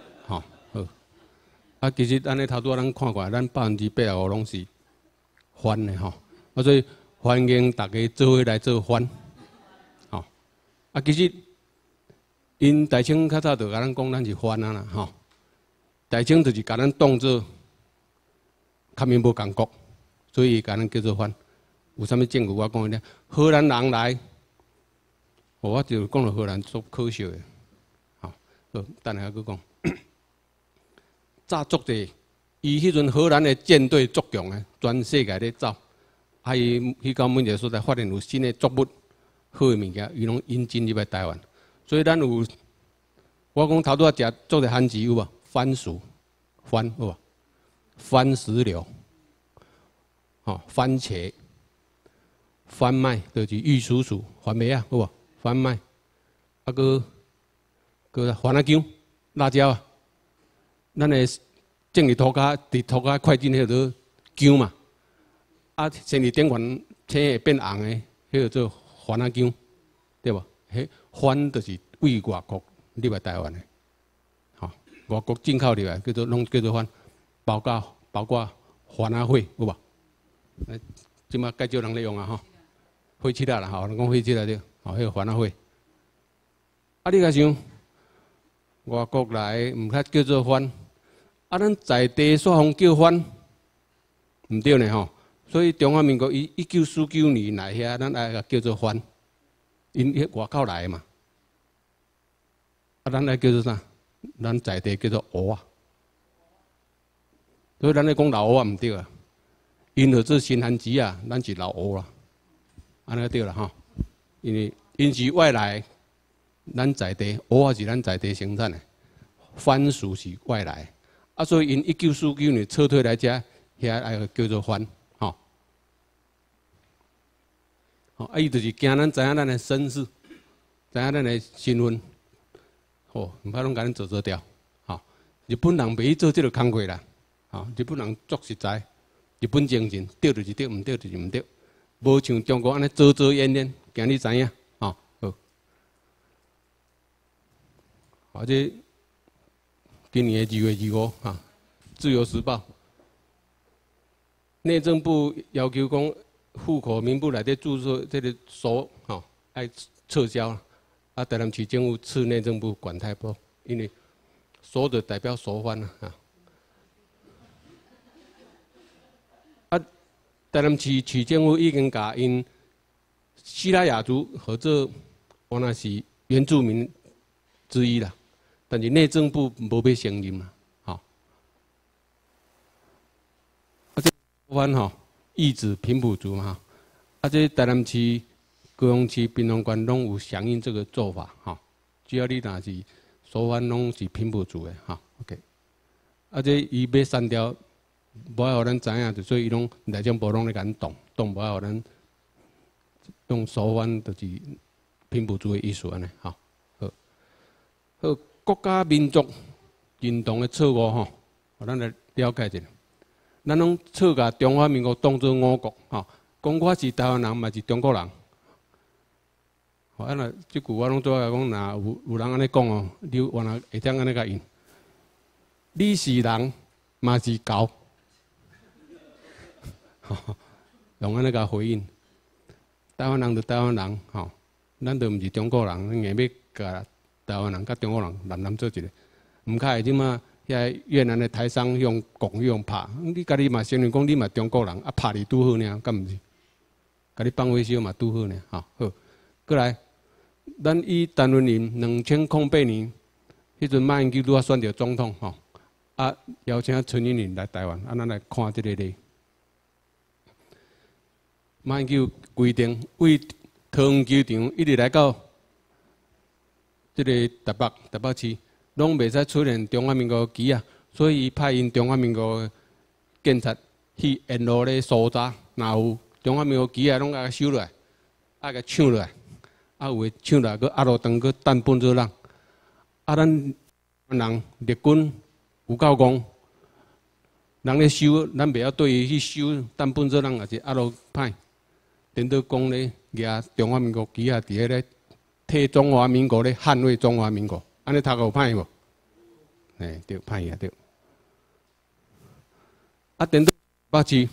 啊，其实安尼头拄咱看过来，咱85%拢是番的吼，啊，所以欢迎大家做伙来做番，吼。啊，其实因大清较早就甲咱讲，咱是番啊啦，吼。大清就是甲咱当作较面无共国，所以甲咱叫做番。有啥物证据？我讲咧，荷兰人来，我就讲到荷兰足可笑的，吼。好，等下佫讲。早足者，伊迄阵荷兰的舰队足强诶，全世界咧走，啊伊去到每一个所在发现有新的作物、好诶物件，伊拢引进入来台湾。所以咱有，我讲头拄仔食做者番薯有无？番薯、番有无？番石榴，吼，番茄、番麦，就是玉蜀黍、番麦啊，有无？番麦，啊个番仔姜、辣椒啊。 咱的种伫土骹，伫土骹快进迄个姜嘛，啊，先伫顶缘青会变红的，迄个做番仔姜，对无？迄番就是为外国入来台湾的，吼，外国进口入来叫做拢叫做番，包括番仔血有无？即马介少人咧用啊吼，火漆啦吼，人讲火漆啦对，吼，迄个番仔血。啊，你甲想，外国来毋较叫做番，啊，咱在地煞方叫番，毋对呢吼。所以中华民国伊1949年来遐，咱爱叫做番，因迄外口来嘛。啊，咱爱叫做啥？咱在地叫做蚵啊。所以咱咧讲老蚵啊，毋对啊。因就做新番薯啊，咱是老蚵啦，安尼对啦吼。因为因是外来。咱在地蚵仔是咱在地生产的，番薯是外来，啊，所以因1949年撤退来遮，遐爱叫做番，吼，吼，啊，伊就是惊咱知影咱的身世，知影咱的身份，吼，毋怕拢甲咱做掉，吼，日本人袂去做即个工课啦，吼，日本人足实在，日本精神对就是对，毋对就是毋对，无像中国安尼遮掩掩，惊你知影。或者今年的2月25号，《自由时报》内政部要求讲，户口名簿内底注册这个所，吼，爱撤销。啊，台南市政府赐内政部管太多，因为所就代表所番啊。啊，台南市政府已经甲因西拉雅族或者我那是原住民之一啦。但是内政部无要承认嘛，吼。啊，这番吼意指平埔族嘛，啊，这台南市、高雄市、屏东县拢有响应这个做法，吼。只要你若是所番拢是平埔族的，吼 ，OK。啊，这伊要删掉，无爱互咱知影，所以伊拢内政部拢咧甲咱动无爱互咱用所番就是平埔族的意思安尼，吼。好。国家民族认同的错误吼，互咱来了解一下。咱拢错甲中华民国当作我国吼，讲我是台湾人，嘛是中国人。吼，啊若即句我拢做甲讲，若有人安尼讲哦，你原来会当安尼甲用。你是人，嘛是狗，用安尼甲回应。台湾人就台湾人，吼，咱就毋是中国人，硬要甲。台湾人甲中国人南做一个，毋开即马遐越南的台商用讲用拍，你家己嘛承认讲你嘛中国人，啊拍你拄好呢，敢毋是？甲你放火烧嘛拄好呢，吼好。过来，咱以陈文林2008年，迄阵马英九拄啊选着总统吼，啊邀请陈文林来台湾，啊咱来看即个例。马英九规定为桃园机场一直来到。这个台北市拢袂使出现中华民国旗啊，所以伊派因中华民国警察去沿路咧搜查，若有中华民国旗啊，拢甲收落来，啊甲抢落来，啊有诶抢落来，佮压落长佮等本做人。啊，咱人日军有够讲，人咧收，咱袂晓对伊去收等本做人，也是压落歹。等到讲咧举中华民国旗啊，伫迄咧。替中华民国咧捍卫中华民国，安尼读有歹无？哎，对，歹啊对。啊，等到北市，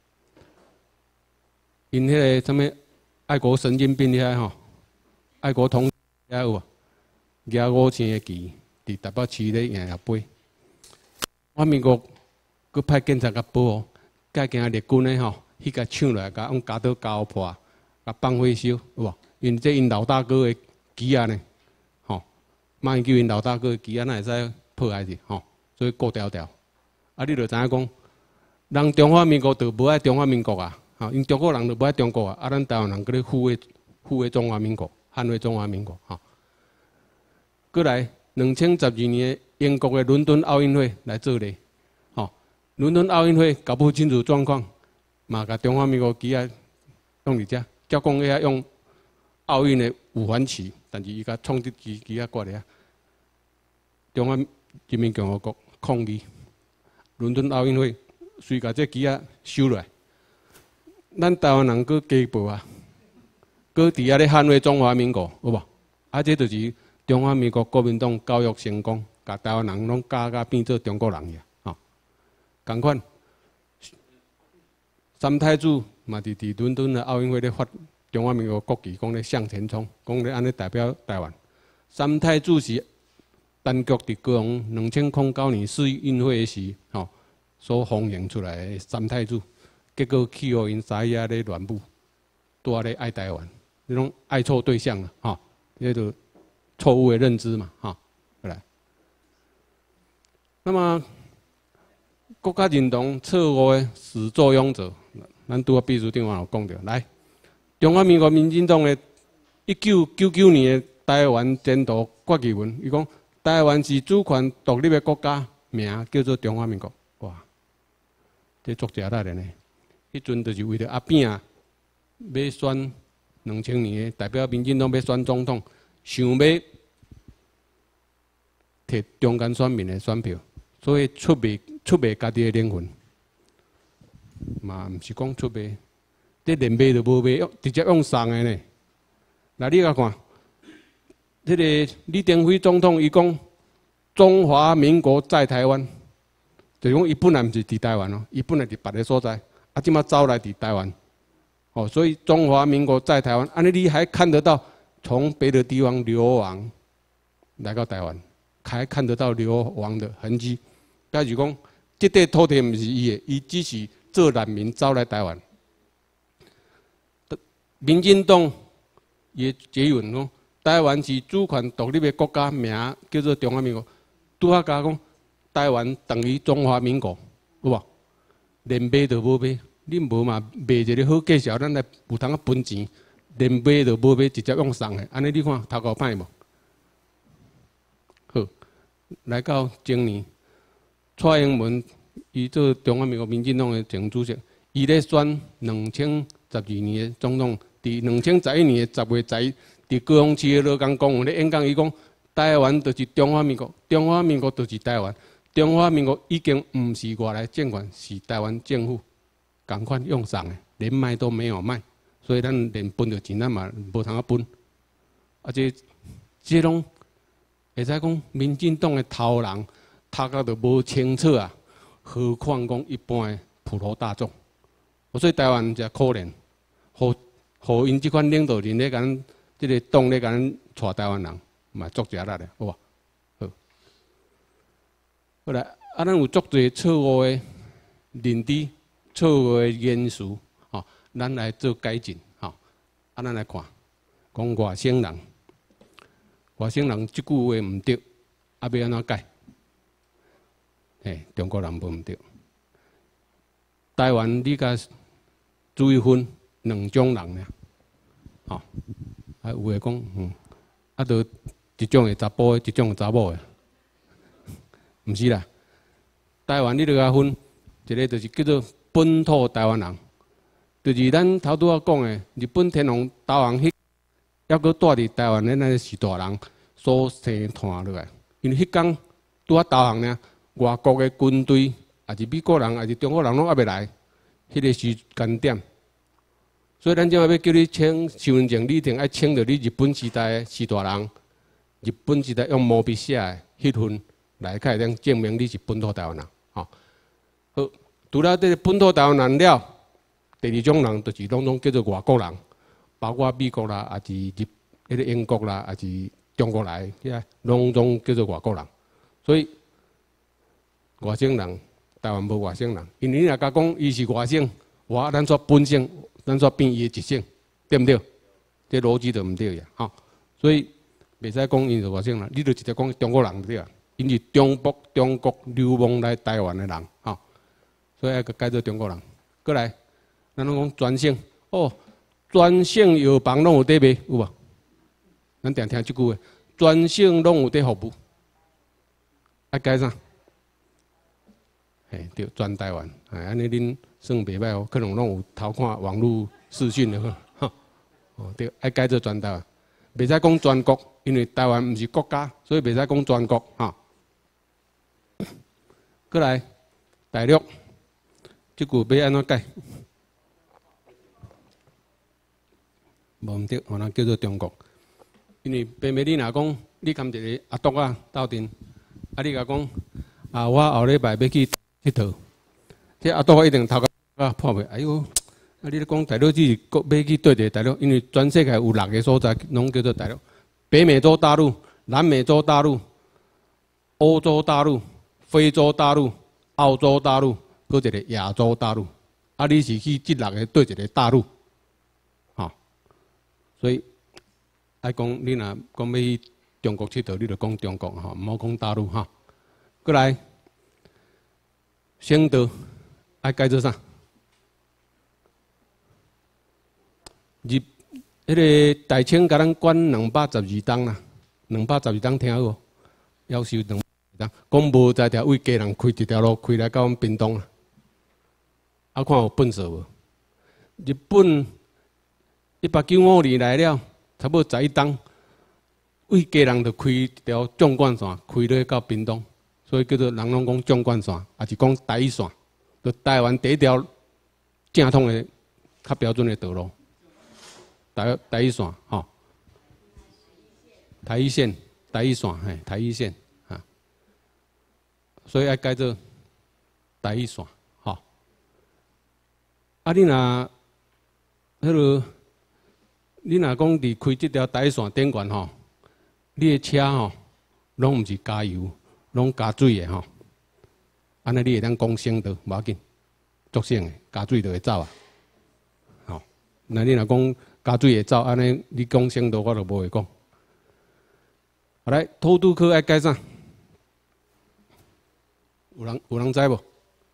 因迄个什物爱国神经病遐吼，爱国统遐有无？举5000个旗，伫台北市咧赢也飞。我民国佮派警察甲保护，甲惊日军咧吼，去甲抢落来，甲用家刀交破，甲放火烧，有无？因这因老大哥的旗啊呢，吼，马英九因老大哥的旗啊，哪会使破坏去吼？所以过条条。啊，你就知影讲，人中华民国就无爱中华民国啊，吼，因中国人就无爱中国啊，啊，咱台湾人搁咧护卫中华民国，捍卫中华民国，吼。过来2012年英国的伦敦奥运会来做例，吼，伦敦奥运会搞不清楚状况，嘛甲中华民国旗啊用伫遮，照讲遐用。奥运的五环旗，但是伊甲创立旗啊挂咧啊。中华人民共和国抗议，伦敦奥运会随甲这旗仔收落来，咱台湾人搁家暴啊，搁伫遐咧捍卫中华民国，有无？啊，这就是中华民国国民党教育成功，甲台湾人拢教变做中国人呀，吼、同款。三太子嘛，伫伦敦的奥运会咧发中华民国国旗，讲咧向前冲，讲咧安尼代表台湾。三太子是单局伫高雄2009年世运会时，吼、所奉行出来的三太子，结果去互因知影咧乱舞，拄咧爱台湾，那种爱错对象了，吼、那个错误的认知嘛，吼、来。那么国家认同错误的始作俑者。咱拄啊秘书长有讲到，来，中华民国民进党的1999年的台湾前途决议文，伊讲台湾是主权独立的国家，名叫做中华民国。哇，这作者力呢？迄阵就是为着阿扁啊，要选2000年的代表民进党要选总统，想要摕中间选民的选票，所以出卖家己的灵魂。嘛，毋是讲出卖，这连卖都无卖，直接用送的呢。来，你甲看，这个李登辉总统伊讲中华民国在台湾，就是讲伊本来毋是伫台湾哦，伊本来伫别个所在，啊，即马走来伫台湾，哦，所以中华民国在台湾，安尼你还看得到从别的地方流亡来到台湾，还看得到流亡的痕迹。假如讲这块土地毋是伊的，伊只是做难民走来台湾。民进党也结论讲，台湾是主权独立的国家，名叫做中华民国。拄啊甲讲，台湾等于中华民国，有无？连卖都无卖，你无嘛卖一个好介绍，咱来有通啊分钱，连卖都无卖，直接用送的，安尼你看头壳歹无？好，来到今年，蔡英文伊做中华民国民进党的前主席，伊咧选2012年的总统，伫2011年的10月11日，伫高雄市的罗岗公园咧演讲，伊讲台湾就是中华民国，中华民国就是台湾，中华民国已经毋是外来政权，是台湾政府共款用送的，连卖都没有卖，所以咱连分着钱咱嘛无通啊分，而且这拢会使讲民进党的头人读啊都无清楚啊。何况讲一般的普罗大众，所以台湾才可怜，互因即款领导人咧，咱即个党咧，咱带台湾人，嘛作假啦咧，好吧？好，好来，啊，咱有足侪错误的认知、错误的言辞，吼，咱来做改进，吼，啊，咱来看，讲外省人即句话毋对，啊，要安怎改？嘿，中国人无毋对。台湾你甲注意分2种人呢，吼，啊有诶讲，啊都一种诶查甫诶，一种诶查某诶，毋是啦。台湾你著甲分，一个就是叫做本土台湾人，就是咱头拄仔讲诶，日本天皇投降迄，抑搁住伫台湾诶那是大人所生传落来，因为迄天拄仔投降呢。外国的军队，也是美国人，也是中国人，拢还袂来，迄个时间点。所以咱即马要叫你签身份证，你一定爱签到你日本时代的士大人，日本时代用毛笔写的迄份来，才会当证明你是本土台湾人。吼，好，除了这个本土台湾人了，第二种人就是拢叫做外国人，包括美国啦，也是迄个英国啦，也是中国来，拢叫做外国人。所以外省人，台湾无外省人，因为你若甲讲伊是外省，咱说本省，咱说变伊的一省，对毋对？这逻辑就毋对呀，吼。所以袂使讲因是外省人，你就直接讲中国人对啊，因是中国流亡来台湾的人，吼。所以要改做中国人。过来，咱拢讲专省，哦，专省药房拢有得卖，有无？咱定听即句话，专省拢有得服务，爱改啥？嘿，对，全台湾，哎，安尼恁算袂歹哦，可能拢有偷看网络视讯的吼，哦，对，爱改做全台湾，袂使讲全国，因为台湾毋是国家，所以袂使讲全国，吼。 过来，大陆，即句要安怎解？无毋对，互人叫做中国。因为北美你若讲，你含一个阿独啊斗阵，啊你甲讲啊，我后礼拜要去佚佗，这阿独一定头壳破袂。哎呦，啊你咧讲大陆只是要去对着大陆，因为全世界有6个所在拢叫做大陆：北美洲大陆、南美洲大陆、欧洲大陆、非洲大陆、澳洲大陆，搁一个亚洲大陆。啊，你是去这6个对一个大陆，吼，所以。爱讲你若讲要去中国佚佗，你就讲中国吼，毋好讲大陆吼。过来，省道爱改做啥？迄个大清甲咱管212档啦，212档听好无？要收212档，讲无在条为家人开一条路，开来到阮屏东啦。啊，看有本事无？日本1895年来了。差不多11档，为家人就开一条纵贯线，开落到屏东，所以叫做人拢讲纵贯线，也是讲台线，就台湾第一条正统的、较标准的道路。台一线，吼，台一线，台一线，嘿，台一线，啊，所以爱改做台一线，吼。啊，你若迄个。你若讲伫开即条台线顶悬吼，你的车吼，拢毋是加油，拢加水的吼。安尼你会当讲省道，无要紧，足省的，加水就会走啊。吼，那你若讲加水会走，安尼你讲省道我就无会讲。好来，偷渡客爱改啥？有人知无？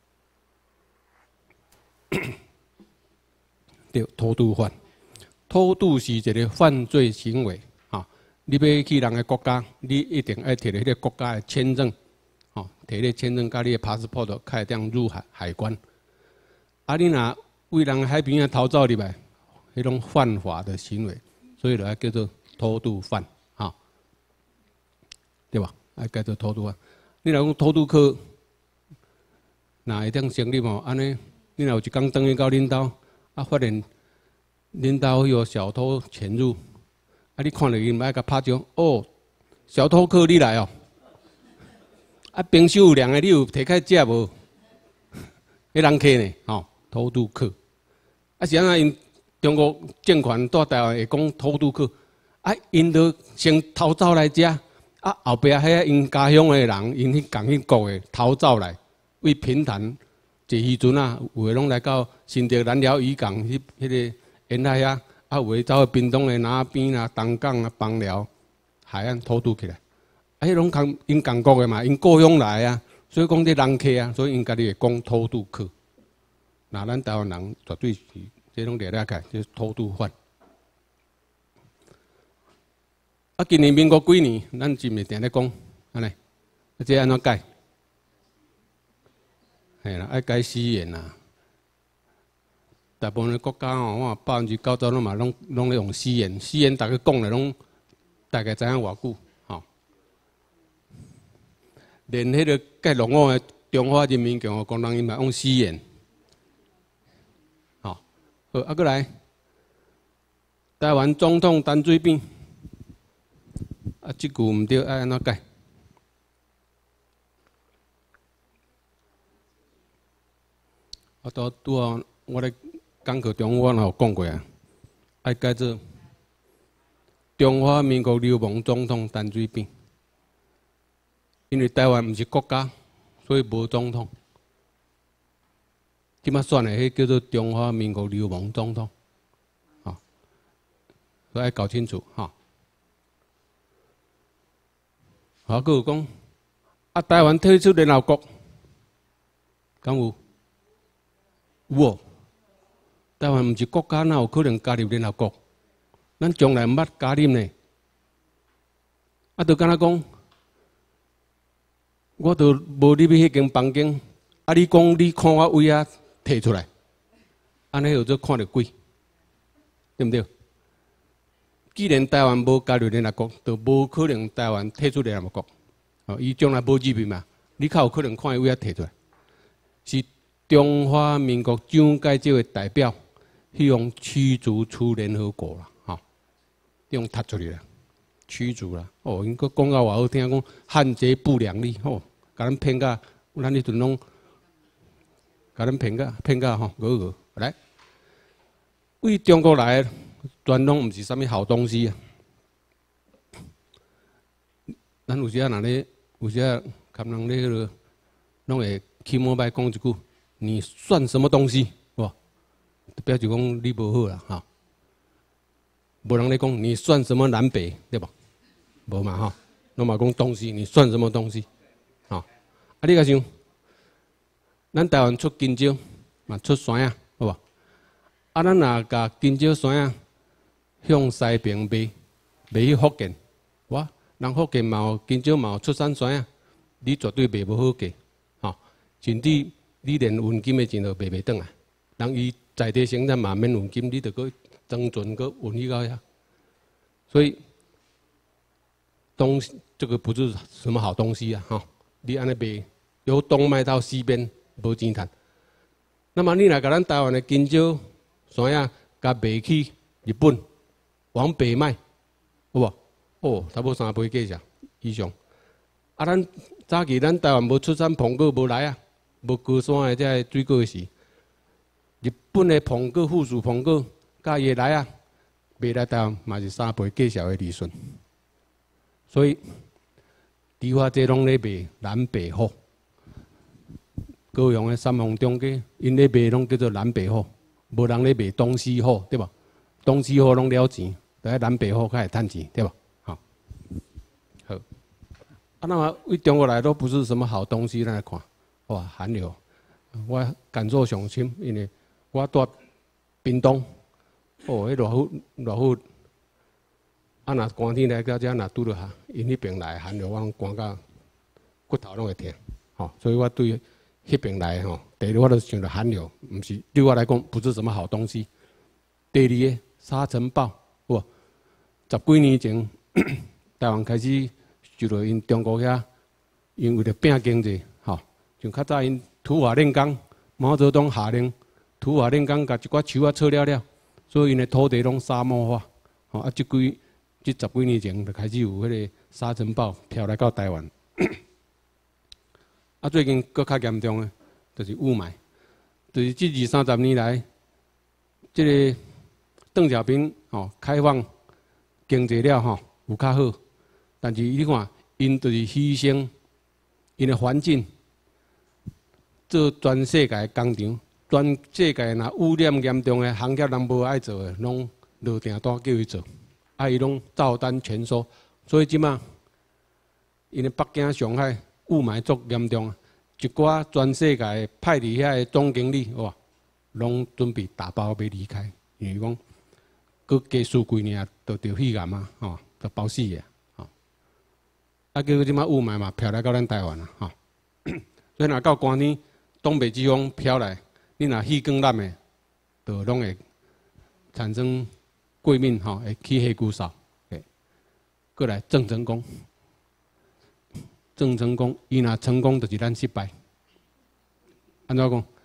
对，偷渡犯。偷渡是一个犯罪行为，哈！你要去人个国家，你一定要摕迄个国家的签证，吼，摕迄个签证甲你的 passport 才会当入海关。啊，你若为人海边啊逃走入来，迄种犯法的行为，所以就要叫做偷渡犯，哈，对吧？要叫做偷渡犯。你若讲偷渡客，若会当成立吼，安尼，你若有一天转去到恁兜，啊，发现。恁兜有小偷潜入，啊！你看到伊，唔爱甲拍招。哦，小偷客你来哦。啊，冰箱有凉的，你有摕开食无？迄人客呢？吼，偷渡客。啊，是安怎因中国政权在台湾会讲偷渡客？啊，因都先逃走来遮，啊，后壁遐因家乡的人，因去共迄国的逃走来，为平潭坐渔船啊，有诶拢来到新竹南寮渔港迄个。沿海啊，啊有诶走去屏东诶那边啊、东港啊、枋寮海岸偷渡起来，啊，迄拢因共国诶嘛，因故乡来啊，所以讲这人客啊，所以因家己会讲偷渡客。那咱台湾人绝对是这种了解，就是偷渡犯。啊，今年民国几年，咱是毋是定咧讲安尼？啊，这安怎改？系啦，爱改誓言啦。大部分的国家吼，我90%拢嘛拢咧用誓言，誓言大家讲的拢大概知影偌久吼。连迄个介龙王的中华人民共和国人，伊嘛用誓言，吼。好，啊，过来，台湾总统陈水扁，啊，即句毋对，爱安怎改？啊，拄好我咧。讲课中我有讲过啊，爱改做中华民国流氓总统陈水扁，因为台湾毋是国家，所以无总统。即摆选的迄叫做中华民国流氓总统，啊，所以爱搞清楚哈。好，佮有讲啊，台湾退出联合国，敢有？有。台湾毋是国家，哪有可能加入联合国？咱从来毋捌加入呢。啊，就敢若讲，我都无入去迄间房间，啊，你讲你看我位啊摕出来，安尼有做看着鬼，对毋对？既然台湾无加入联合国，就无可能台湾退出联合国。哦，伊将来无入去嘛， 你较有可能看伊位啊摕出来，是中华民国蒋介石的代表去用驱逐出联合国啦，吼，用踢出去啦，驱逐啦。哦，因佫讲到偌好听，讲汉贼不两立，吼，甲咱骗甲，咱迄阵拢甲咱骗甲吼，来，为中国来的全拢毋是啥物好东西啊。咱有时啊，若咧，有时啊，看人咧迄个，拢会起毛摆讲一句，你算什么东西，是吧？表示讲你无好啦，哈。无人咧讲你算什么南北，对吧？无嘛，哈。拢嘛讲东西，你算什么东西？吼。啊，你甲想，咱台湾出金蕉，嘛出山啊，好吧？啊，咱若甲金蕉山啊向西边卖去福建，哇！人福建嘛有金蕉嘛有出产山啊，你绝对卖无好价，吼！甚至你连运金的钱都卖袂转来，人伊在地生产嘛免运金，你着搁增存搁运去到遐，所以这个不是什么好东西啊，吼！你安尼卖，由东卖到西边，无钱赚。那么你若甲咱台湾的金蕉山啊，甲卖去日本，往北卖，有无？哦，差不多3倍价钱以上。啊，咱早期咱台湾无出产苹果无来啊，无高山的这水果时，日本的苹果、富士苹果，甲伊来啊，卖来台湾嘛是3倍价钱的利润。所以，猪华这拢咧卖南北货，高雄的三丰中街，因咧卖拢叫做南北货，无人咧卖东西货，对吧？东西货拢了钱，在南北货较会趁钱，对吧？好，啊，那么为中国来都不是什么好东西，咱来看，哇，寒流，我感受上深，因为我住屏东，哦，迄偌好，啊，若寒天来到遮，若拄着下，因迄边来寒流，我寒到骨头拢会痛，吼，所以我对迄边来吼，第一我都想着寒流，毋是对我来讲不是什么好东西。第二个沙尘暴，哇，10几年前。台湾开始受到因中国遐，因为着拼经济，吼，像较早因土法炼钢，毛泽东下令土法炼钢，甲一寡树啊撤了，所以因的土地拢沙漠化，吼啊，这10几年前就开始有迄个沙尘暴飘来到台湾，啊，最近搁较严重的，就是雾霾，就是这20-30年来，这个邓小平吼开放经济了吼有较好。但是你看，因就是牺牲因的环境，做全世界工厂，全世界若污染严重的行业，人无爱做的，拢落订单叫伊做，啊，伊拢照单全收。所以即马，因的北京、上海雾霾足严重啊，一寡全世界派伫遐的总经理，哇，拢准备打包要离开，因为讲，佮加输几年就着肺癌啊，吼，就包死个。啊，结果即马雾霾嘛飘来到咱台湾啦，吼。所以若到寒天，东北季风飘来，你若气更烂的，就拢会产生过敏，吼，会起黑骨嗽。过来郑成功，伊若成功，就是咱失败。安怎讲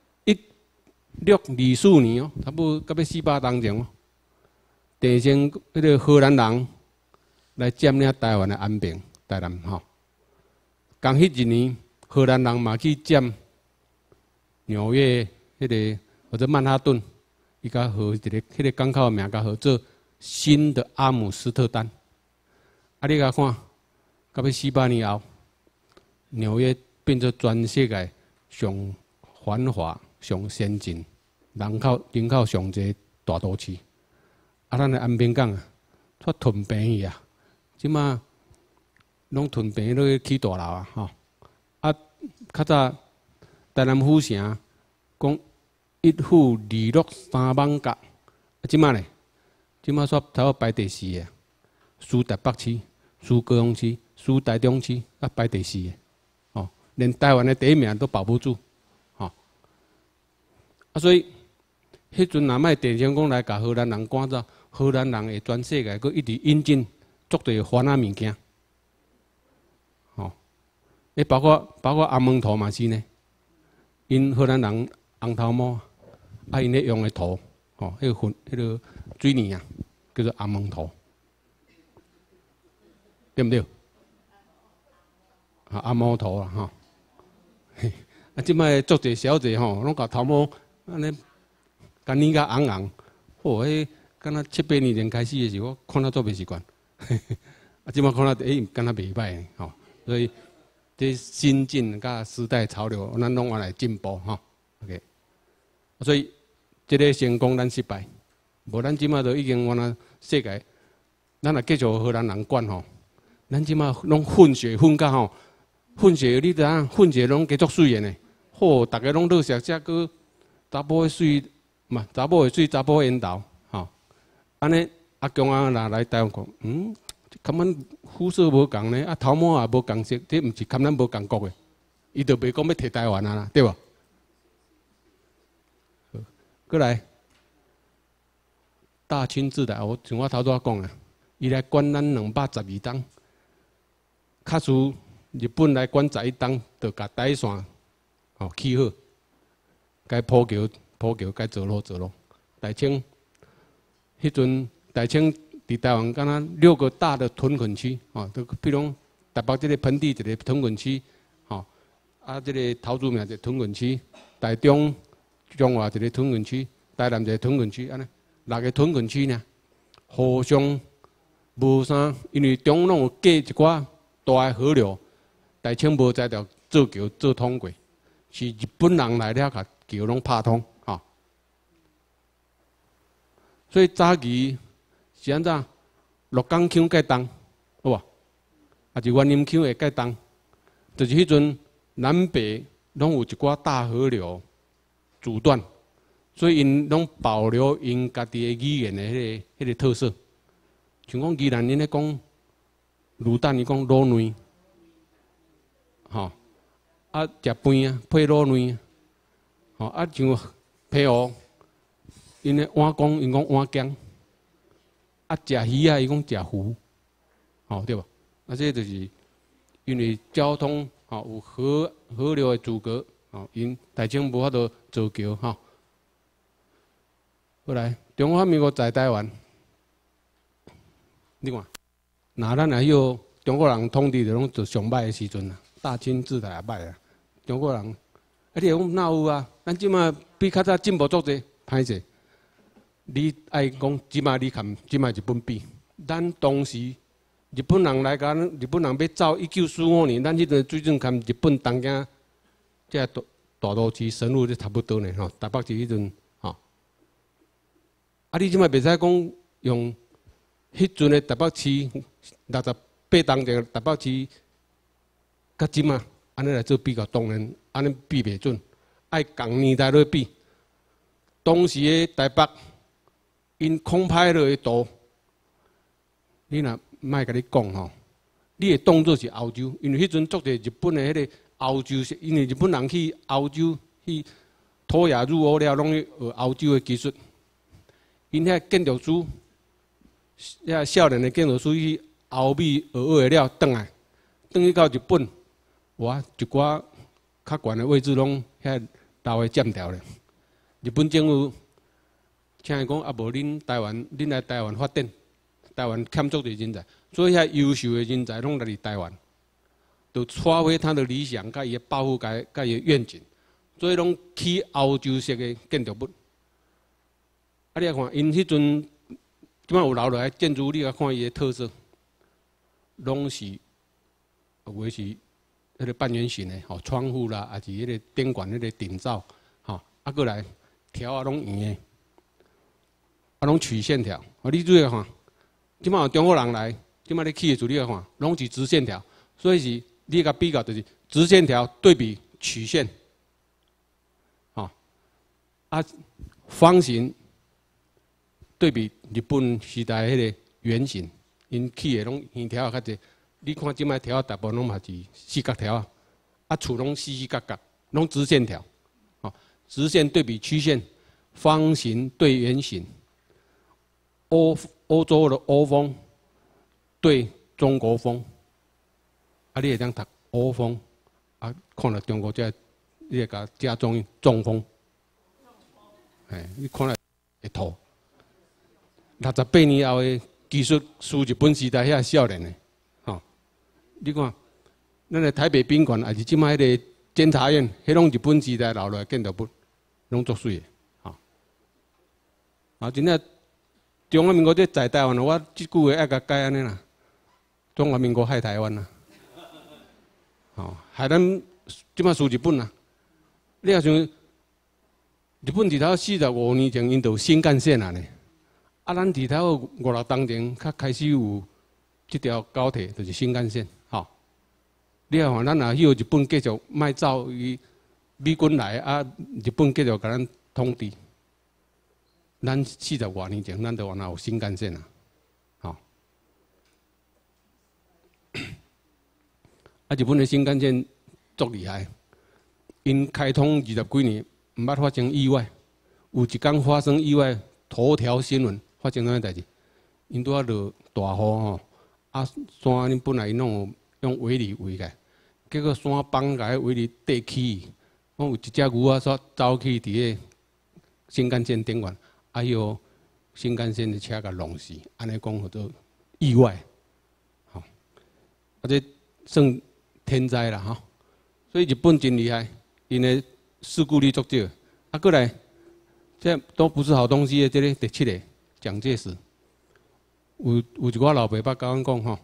？1624年哦，差不多到要48当前哦，地先迄个荷兰人来占领台湾的安平。台南吼，共迄一年，荷兰人嘛去占纽约迄个或者曼哈顿，伊甲号一个迄个港口名甲号做新的阿姆斯特丹。啊，你甲看，到要48年后，纽约变做全世界上繁华、上先进、人口上侪大都市。啊，咱的安平港啊，煞囤平去啊，即马。拢屯平落去起大楼啊，吼！啊，较早台南府城讲1府2落3艋角，啊，即马咧，即马煞差不多排第4个，输台北市、输高雄市、输台中市，啊排第4个，吼！连台湾的第1名都保不住，吼！啊，所以迄阵若卖郑成功来甲荷兰人赶走，荷兰人会全世界佫一直引进足侪番仔物件。 包括红毛土嘛是呢，因荷兰人红头毛，因咧用的土，迄个水泥啊，叫做红毛土，对不对？红毛土啦，啊，即摆足者小者拢甲头毛安尼，甲染甲红红，迄敢若7、8年前开始的时候，我看到做袂习惯。啊，即摆看到敢若袂歹所以这新进甲时代潮流，咱拢要来进步OK， 所以这个成功咱失败，无咱即摆都已经原来世界，咱若继续荷兰人管咱即摆拢混血混甲混血你知影？混血拢加足水的呢。大家拢乐色食个查甫的水嘛，查某的水，查甫的缘投安尼阿公啊，若来台湾讲，感觉肤色无共呢，头毛也无共色，这毋是跟咱无共国的，伊就袂讲要摕台湾啦，对无？过来，大清制的，像我头拄仔讲啊，伊来管咱212档，卡输日本来管11档，就甲台线起好，该铺桥，该做路。大清迄阵，大清伫台湾敢若6个大的屯垦区，都比如台北这个盆地一个屯垦区，这个桃竹苗一个屯垦区，台中、中华一个屯垦区，台南一个屯垦区，安尼6个屯垦区呢，互相无啥，因为中拢有隔一寡大的河流，大清无在条做桥做通过，是日本人来了，甲桥拢拍通所以早期是安怎？鹿港腔改东，好无？还是原林腔会改东？就是迄阵南北拢有一寡大河流阻断，所以因拢保留因家己的语言的迄个特色。像讲宜兰，因咧讲卤蛋，伊讲卤卵，食饭啊配卤卵，像配蚵。因咧碗讲，因讲碗姜，食鱼啊，伊讲食糊，对吧？这就是因为交通有河流的阻隔，因大清无法度造桥后来，中华民国在台湾，你看，咱有中国人统治就拢做上歹的时阵啦，大清治台也歹啊，中国人，你讲哪有啊？咱即马比较早进步足济，歹势。你爱讲，即马你含即马日本比，咱当时日本人来甲日本人要走1945年，咱迄阵水准含日本东京这大都市深入就差不多呢台北市迄阵你即马袂使讲用迄阵的台北市68当前台北市，甲即马安尼来做比较，当然安尼比袂准，爱共年代来比，当时的台北。因空拍落的图，你若莫甲你讲你会当作是欧洲，因为迄阵足侪日本的迄个欧洲，因为日本人去欧洲去土亚入欧了，拢去学欧洲的技术。因遐建筑师，遐少年的建筑师去欧美学了，转去到日本，一寡较悬的位置拢遐老的占条咧。日本政府。请伊讲无恁台湾，恁来台湾发展，台湾欠足侪人才，所以遐优秀的人才拢来伫台湾，就发挥他的理想，甲伊的抱负，甲伊的愿景，所以拢起欧洲式的建筑物。你来看，因迄阵即摆有留落来建筑，你来看伊的特色，拢是有诶是迄个半圆形的，窗户啦，还是迄个顶管迄个顶罩，过来条拢圆的。拢曲线条，你注意看，即摆有中国人来，即摆你起的厝你来看，拢是直线条，所以是你甲比较就是直线条对比曲线，方形对比日本时代迄个圆形，因起的拢圆条较济。你看即摆条大部分拢嘛是四角条厝拢四四角角，拢直线条，直线对比曲线，方形对圆形。欧洲的欧风对中国风，你会当读欧风， 啊，看到中国这你会甲加中风，你看了会吐。68年后的技术输日本时代遐少年的，你看，咱的台北宾馆还是即摆迄个监察院，迄拢日本时代留落来建筑物，拢足水的，真正中华民国在在台湾，我即句话爱甲改安尼啦，中华民国害台湾啦，害咱即摆输日本啦。你若想，日本伫头45年前因就有新干线啊呢，咱伫头5、6年前较开始有即条高铁，就是新干线。你啊看，咱若许日本继续卖走，伊美军来日本继续甲咱统治。咱40多年前，咱就原来有新干线啊，日本的新干线足厉害，因开通20几年，毋捌发生意外。有一天发生意外，头条新闻发生啥代志？因拄啊落大雨山因本来因拢用围篱围起，结果山崩甲迄围篱缀起，有一只牛仔煞走去伫个新干线顶端，新干线的车甲弄死，安尼讲叫做意外，这算天灾啦所以日本真厉害，因的事故率足少。过来，这都不是好东西的。这个第7个蒋介石，有一个老爸爸甲阮讲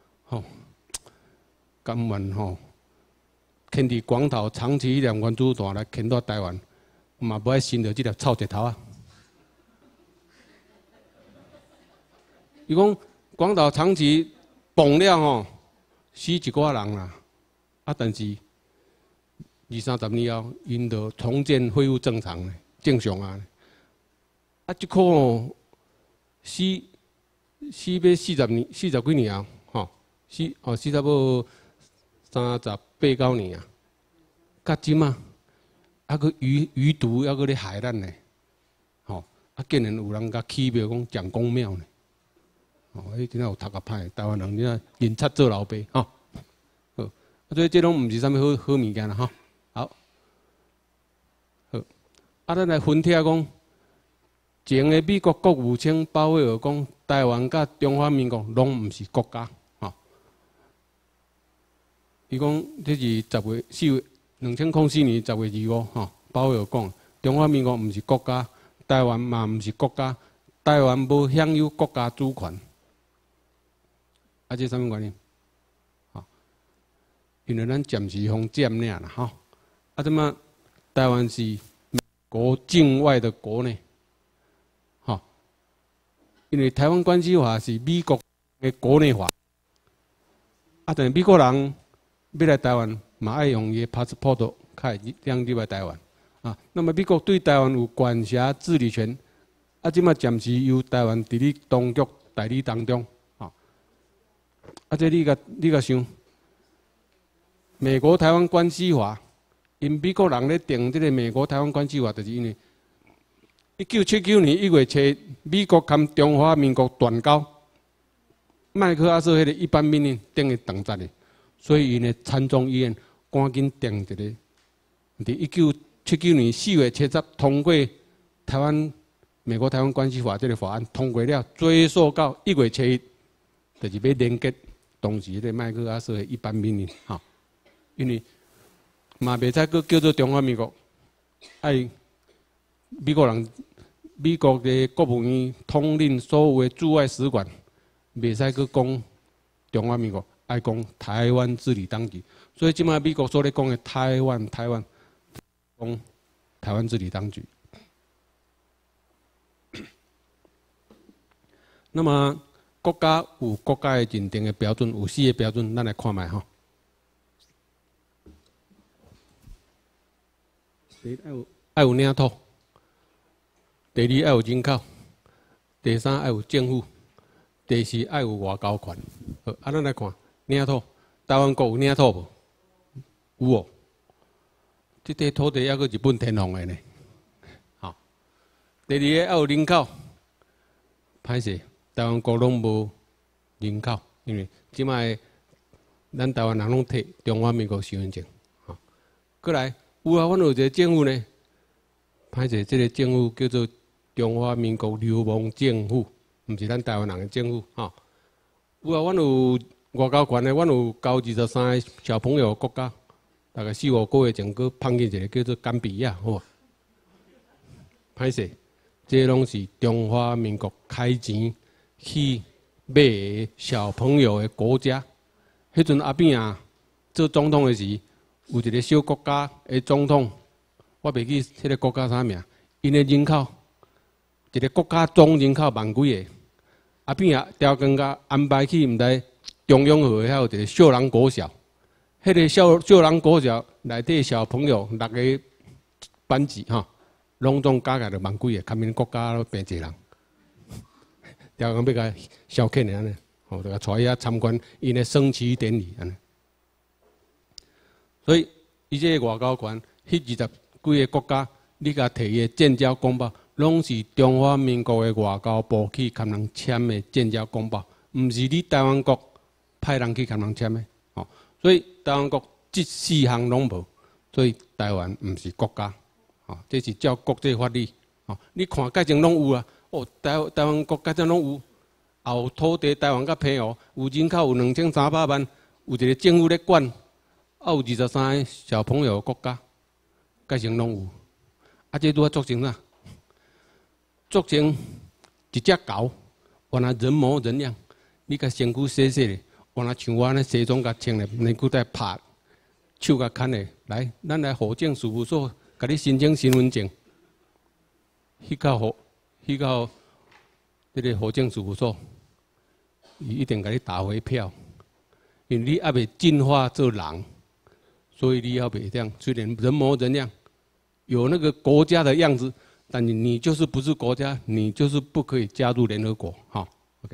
甘愿牵伫广岛长期迄粒原子弹来牵到台湾，嘛不爱信着这粒臭石头啊！伊讲广岛长期崩了死一寡人啦，但是20、30年后，因就重建恢复正常即颗死要40几年后，死差不多38、9年啊，到即马个余毒还搁咧害咱呢，竟然有人甲起庙讲蒋公庙呢，迄真正有读甲歹，台湾人真正认贼做老爸所以这拢毋是啥物好物件啦好，咱来分析讲，前个美国国务卿鲍威尔讲，台湾甲中华民国拢毋是国家伊讲这是2004年10月25鲍威尔讲，中华民国毋是国家，台湾嘛毋是国家，台湾无享有国家主权。这啥物原因？因为咱暂时互占领啦即马台湾是美国境外的国内因为台湾关系法是美国的国内法但是美国人要来台湾嘛爱用伊的 passport 才会让入来台湾那么美国对台湾有管辖治理权即马暂时由台湾伫咧当局代理当中这你甲想。美国台湾关系法，因美国人咧定这个美国台湾关系法，就是因为1979年1月7日，美国跟中华民国断交，麦克阿瑟迄个一般命令定的动作的，所以因的参众议院赶紧定一个，伫1979年4月7日通过美国台湾关系法这个法案通过了，追溯到1月7日，就是要连结当时迄个麦克阿瑟的一般命令因为嘛袂使阁叫做中华民国，爱美国的国务院统领所有的驻外使馆，袂使阁讲中华民国，爱讲台湾治理当局。所以即摆美国所咧讲的台湾，讲台湾治理当局。那么国家有国家的认定的标准，有4个标准，咱来看卖第一爱有领土，第2爱有人口，第3爱有政府，第4爱有外交权。咱来看领土，台湾国有领土无？有这块土地还阁日本天皇的呢。第2个爱有人口，歹势，台湾国拢无人口，因为即摆咱台湾人拢摕中华民国身份证。 过来，有啊，阮有一个政府呢，歹势，这个政府叫做中华民国流氓政府，毋是咱台湾人的政府吼。有啊，阮有外交权的，阮有交23个小朋友的国家，大概4、5个月前，佫碰见一个叫做甘比亚，好啊。歹势，这拢是中华民国开钱去买的小朋友的国家。迄阵阿扁啊做总统的时，有一个小国家的总统，我袂记迄个国家啥名，因的人口一个国家总人口万几个，阿扁啊调工甲安排去毋知中央河遐有一个秀朗国小，迄个秀朗国小内底小朋友6个班级吼。拢总加起来就万几个，看面国家都变侪人，调工要甲消遣的安尼，吼，就甲带遐参观因的升旗典礼安尼。所以，伊这个外交权，迄20几个国家，你甲摕伊的建交公报，拢是中华民国的外交部去甲人签的建交公报，毋是你台湾国派人去甲人签的。吼，所以台湾国这4项拢无，所以台湾毋是国家。这是照国际法律，你看介前拢有啊。哦，台湾国介前拢有，也有土地台湾甲平湖，有人口有2300万，有一个政府咧管，有23个小朋友的国家，介前拢有。啊，这拄啊做成啥？做成一只狗，原来人模人样，你甲身躯洗洗咧，原来像我安尼西装甲穿咧，内裤带拍，手甲牵咧，来，咱来户政事务所。甲你申请身份证，去到这个户政事务所，伊一定甲你打回票，因为你还未进化做人，所以你要袂这样。虽然人模人样，有那个国家的样子，但你就是不是国家，你就是不可以加入联合国。哈 ，OK。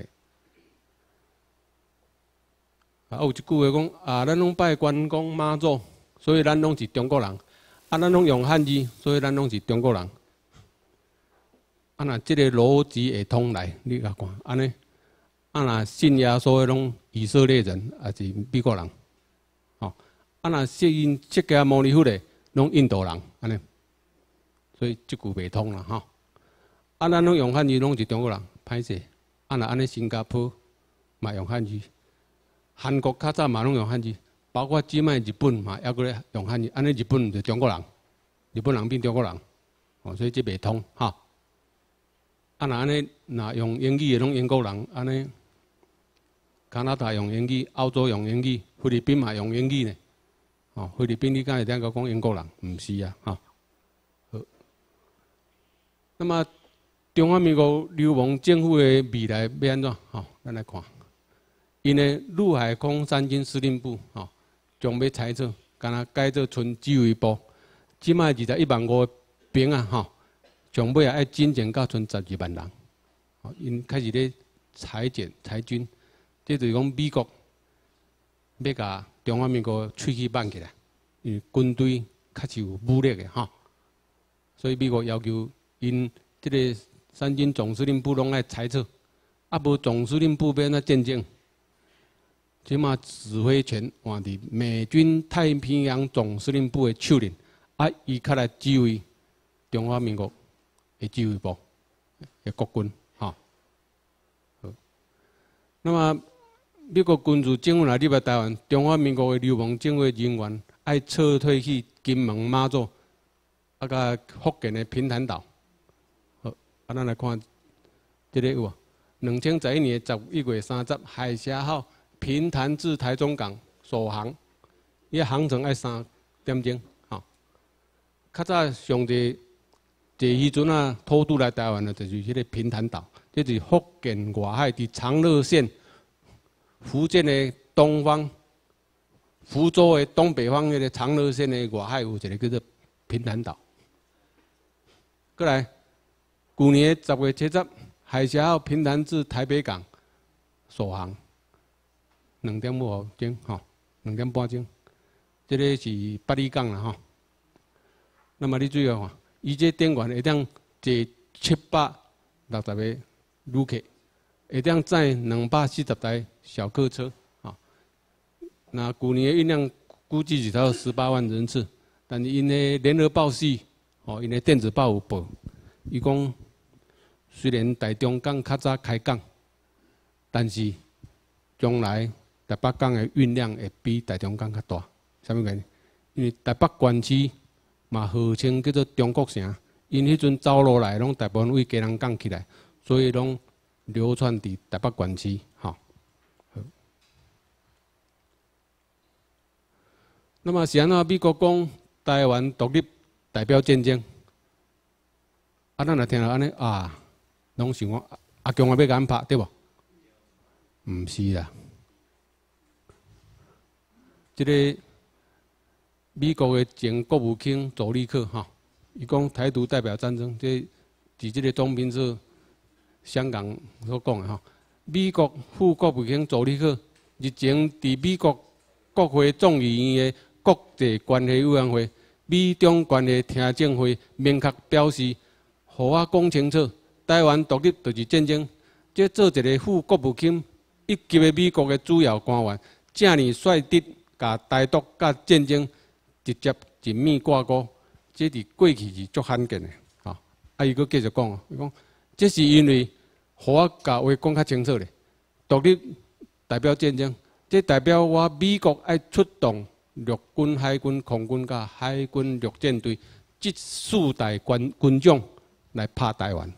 啊，有一句话讲啊，咱拢拜关公妈祖，所以咱拢是中国人。啊，咱拢用汉字，所以咱拢是中国人。啊，若即个逻辑会通来，你甲看，安尼，啊，若信耶稣的拢以色列人，还是美国人，吼，啊，若信释迦牟尼佛的，拢印度人，安尼，所以即句袂通啦，吼。啊，咱拢用汉字，拢是中国人，歹势。啊，若安尼，新加坡嘛用汉字，韩国较早嘛拢用汉字。包括即卖日本嘛，还阁咧用汉字，安尼日本就中国人，日本人变中国人，哦，所以这袂通哈。啊，若安尼，若用英语的拢英国人，安尼，加拿大用英语，澳洲用英语，菲律宾嘛用英语呢，哦，菲律宾你敢会听讲英国人？毋是啊，哈。好，那么中华民国流氓政府的未来要安怎？吼，咱来看，因的陆海空三军司令部，吼。将要裁撤，敢若改做剩指挥部。即卖21.5万兵啊，吼，将尾也爱精简到剩12万人。因开始咧裁减裁军，这就是讲美国要甲中华民国喙齿挽起来，因为军队较是有武力的吼，所以美国要求因这个三军总司令部拢爱裁撤，啊无总司令部要安怎战争？即马指挥权换伫美军太平洋总司令部的手里，啊，伊较来指挥中华民国的指挥部的国军，吼。好，那么美国军事政府来入来台湾，中华民国的流氓政府人员爱撤退去金门、马祖，啊，甲福建的平潭岛。好，啊，咱来看这个有啊，2011年11月30日，海峡号。平潭至台中港首航，伊航程爱3点钟，吼。较早上济坐渔船啊，偷渡来台湾的，就是迄个平潭岛，这是福建外海伫长乐县、福建的东方、福州的东北方迄个长乐县的外海有一个叫做平潭岛。过来，去年10月7日，海峡号平潭至台北港首航。2点5钟，吼，2点半钟，这个是8里港啦，吼。那么你注意看，伊这电源会当坐760个旅客，会当载240台小客车，吼。那去年的运量估计是到18万人次， 但是因的联合报系，哦，因的电子报有报，伊讲虽然台中港较早开港，但是将来台北港的运量会比台中港较大。啥物原因？因为台北县区嘛号称叫做中国城，因迄阵走路来拢大部分为基隆港起来，所以拢流窜伫台北县区，吼。那么是安怎？美国讲台湾独立代表战争，啊，咱若听到安尼啊，拢想讲阿强也要甲咱拍，对无？毋是啦，即个美国的前国务卿佐利克哈，伊讲台独代表战争，即伫即个中评社香港所讲的哈。美国副国务卿佐利克日前伫美国国会众议院的国际关系委员会美中关系听证会明确表示，互我讲清楚，台湾独立就是战争。即做一个副国务卿一级的美国的主要官员，这呢率直甲台独甲战争直接紧密挂钩，这伫过去是足罕见的。吼，啊，伊佫继续讲，伊讲这是因为，互我甲话讲较清楚咧，独立代表战争，这代表我美国爱出动陆军、海军、空军甲海军陆战队这4大军种来拍台湾。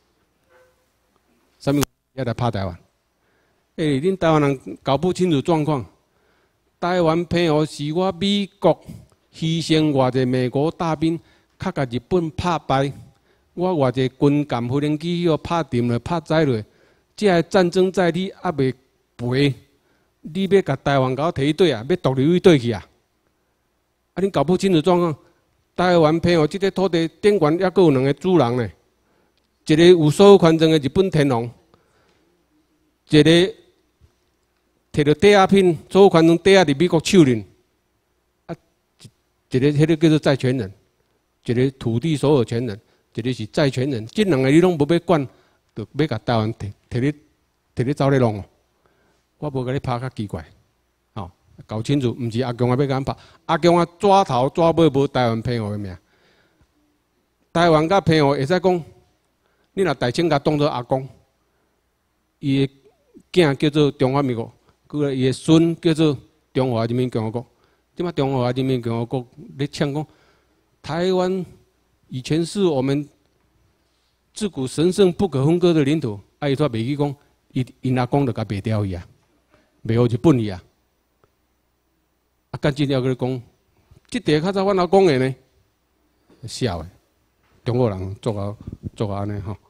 啥物要来拍台湾？恁台湾人搞不清楚状况。台湾澎湖是我美国牺牲偌济美国大兵，较甲日本拍败，我偌济军舰、飞行机要拍沉了、拍载落，这个战争在你还未赔，你要甲台湾甲我摕去对啊，要独立去对去啊？啊，恁搞不清楚状况。台湾澎湖这个土地顶悬还佫有2个主人呢，一个有所有权证的日本天皇，一个摕到抵押品，所有权证抵押伫美国手里，啊，一个迄个叫做债权人，一个土地所有权人，一个是债权人，这2个你拢无要管，就要甲台湾摕你走咧弄哦。我无甲你拍较奇怪，吼，搞清楚，毋是阿强要甲咱拍，阿强抓头抓尾无台湾澎湖的命。台湾甲澎湖会使讲，你若大清甲当作阿公，伊的囝叫做中华民国。伊的孙叫做中华人民共和国，即马中华人民共和国咧呛讲，台湾以前是我们自古神圣不可分割的领土，啊伊煞袂去讲，因阿公就甲卖掉伊啊，卖互日本伊啊，啊干真了佮你讲，即地较早阮阿公的呢，笑的，中国人做安尼吼。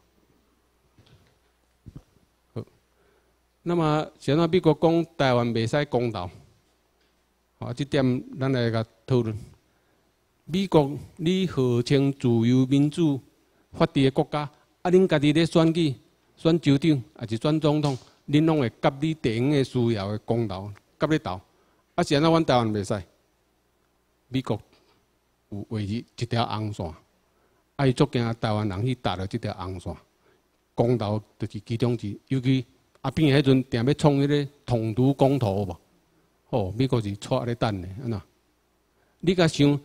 那么，现在美国讲台湾袂使公投，啊，这点咱来甲讨论。美国你号称自由民主法治的国家，啊，恁家己咧选举、选州长，还是选总统，恁拢会甲你地方的需要的公投，甲你斗。啊，现在阮台湾袂使，美国有画一条红线，啊，伊足惊台湾人去踏入这条红线，公投就是其中之，尤其。啊，边迄阵定要创迄个统独公投无？哦，美国是错咧等咧，安怎？你甲想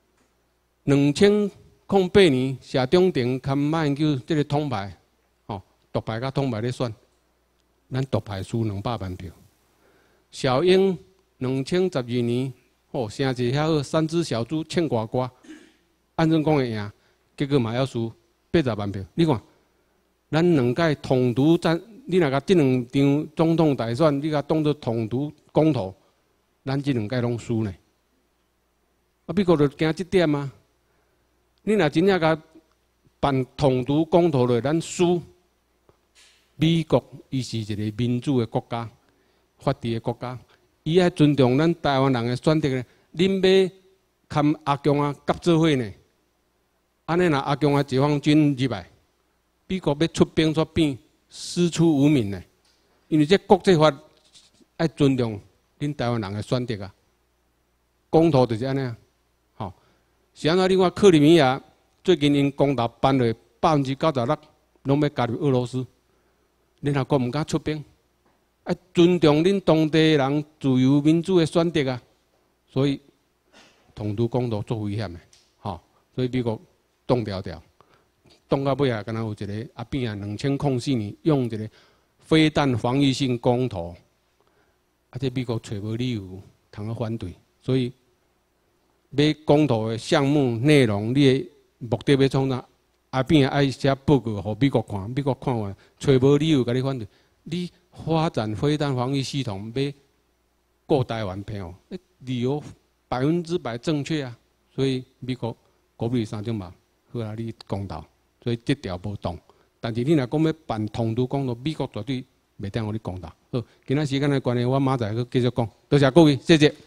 ，2008年谢中庭跟马英九即个统派，哦，独派甲统派咧选，咱独派输200万票。小英2012年，哦，成绩遐好，3只小猪唱歌歌，按正讲会赢，结果嘛要输80万票。你看，咱2届统独战。你若甲这2场总统大选，你甲当作统独公投，咱这2届拢输呢。啊，美国就惊这点啊。你若真正甲办统独公投了，咱输。美国伊是一个民主的国家，法治的国家，伊爱尊重咱台湾人的选择呢。恁要跟阿强夹做伙呢？安尼若阿强解放军入来，美国要出兵出兵。师出无名呢，因为这国际法爱尊重恁台湾人的选择啊。公投就是安尼啊，吼。是安怎？你看克里米亚最近因公投办落96%，拢要加入俄罗斯，联合国毋敢出兵，爱尊重恁当地人自由民主的选择啊。所以统独公投做危险的，吼，所以美国冻条条，冻到尾啊，敢若有一个阿扁啊，2004年用一个飞弹防御性公投，啊，这美国找无理由通去反对，所以要公投的项目内容，你的目的要创啥？阿扁爱写报告给美国看，美国看完找无理由甲你反对，你发展飞弹防御系统要过台湾片哦，理由100%正确啊，所以美国国民3种嘛，好啦，你公投，所以这条无动。但是你若讲要办统独公投，美国绝对袂当互你公投。好，今仔时间的关系，我明仔再继续讲。多谢各位，谢谢。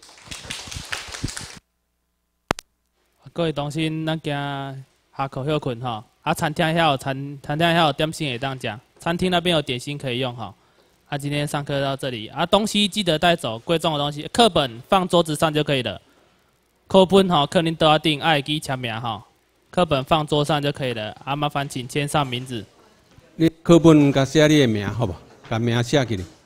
各位同心，咱今下课休困吼。餐厅遐有餐厅遐有点心会当食，餐厅那边有点心可以用哈。今天上课到这里东西记得带走，贵重的东西，课本放桌子上就可以了。课本课恁都要订，爱记签名课本放桌上就可以了。麻烦请签上名字。 你课本甲写你的名，好不？把名写起来。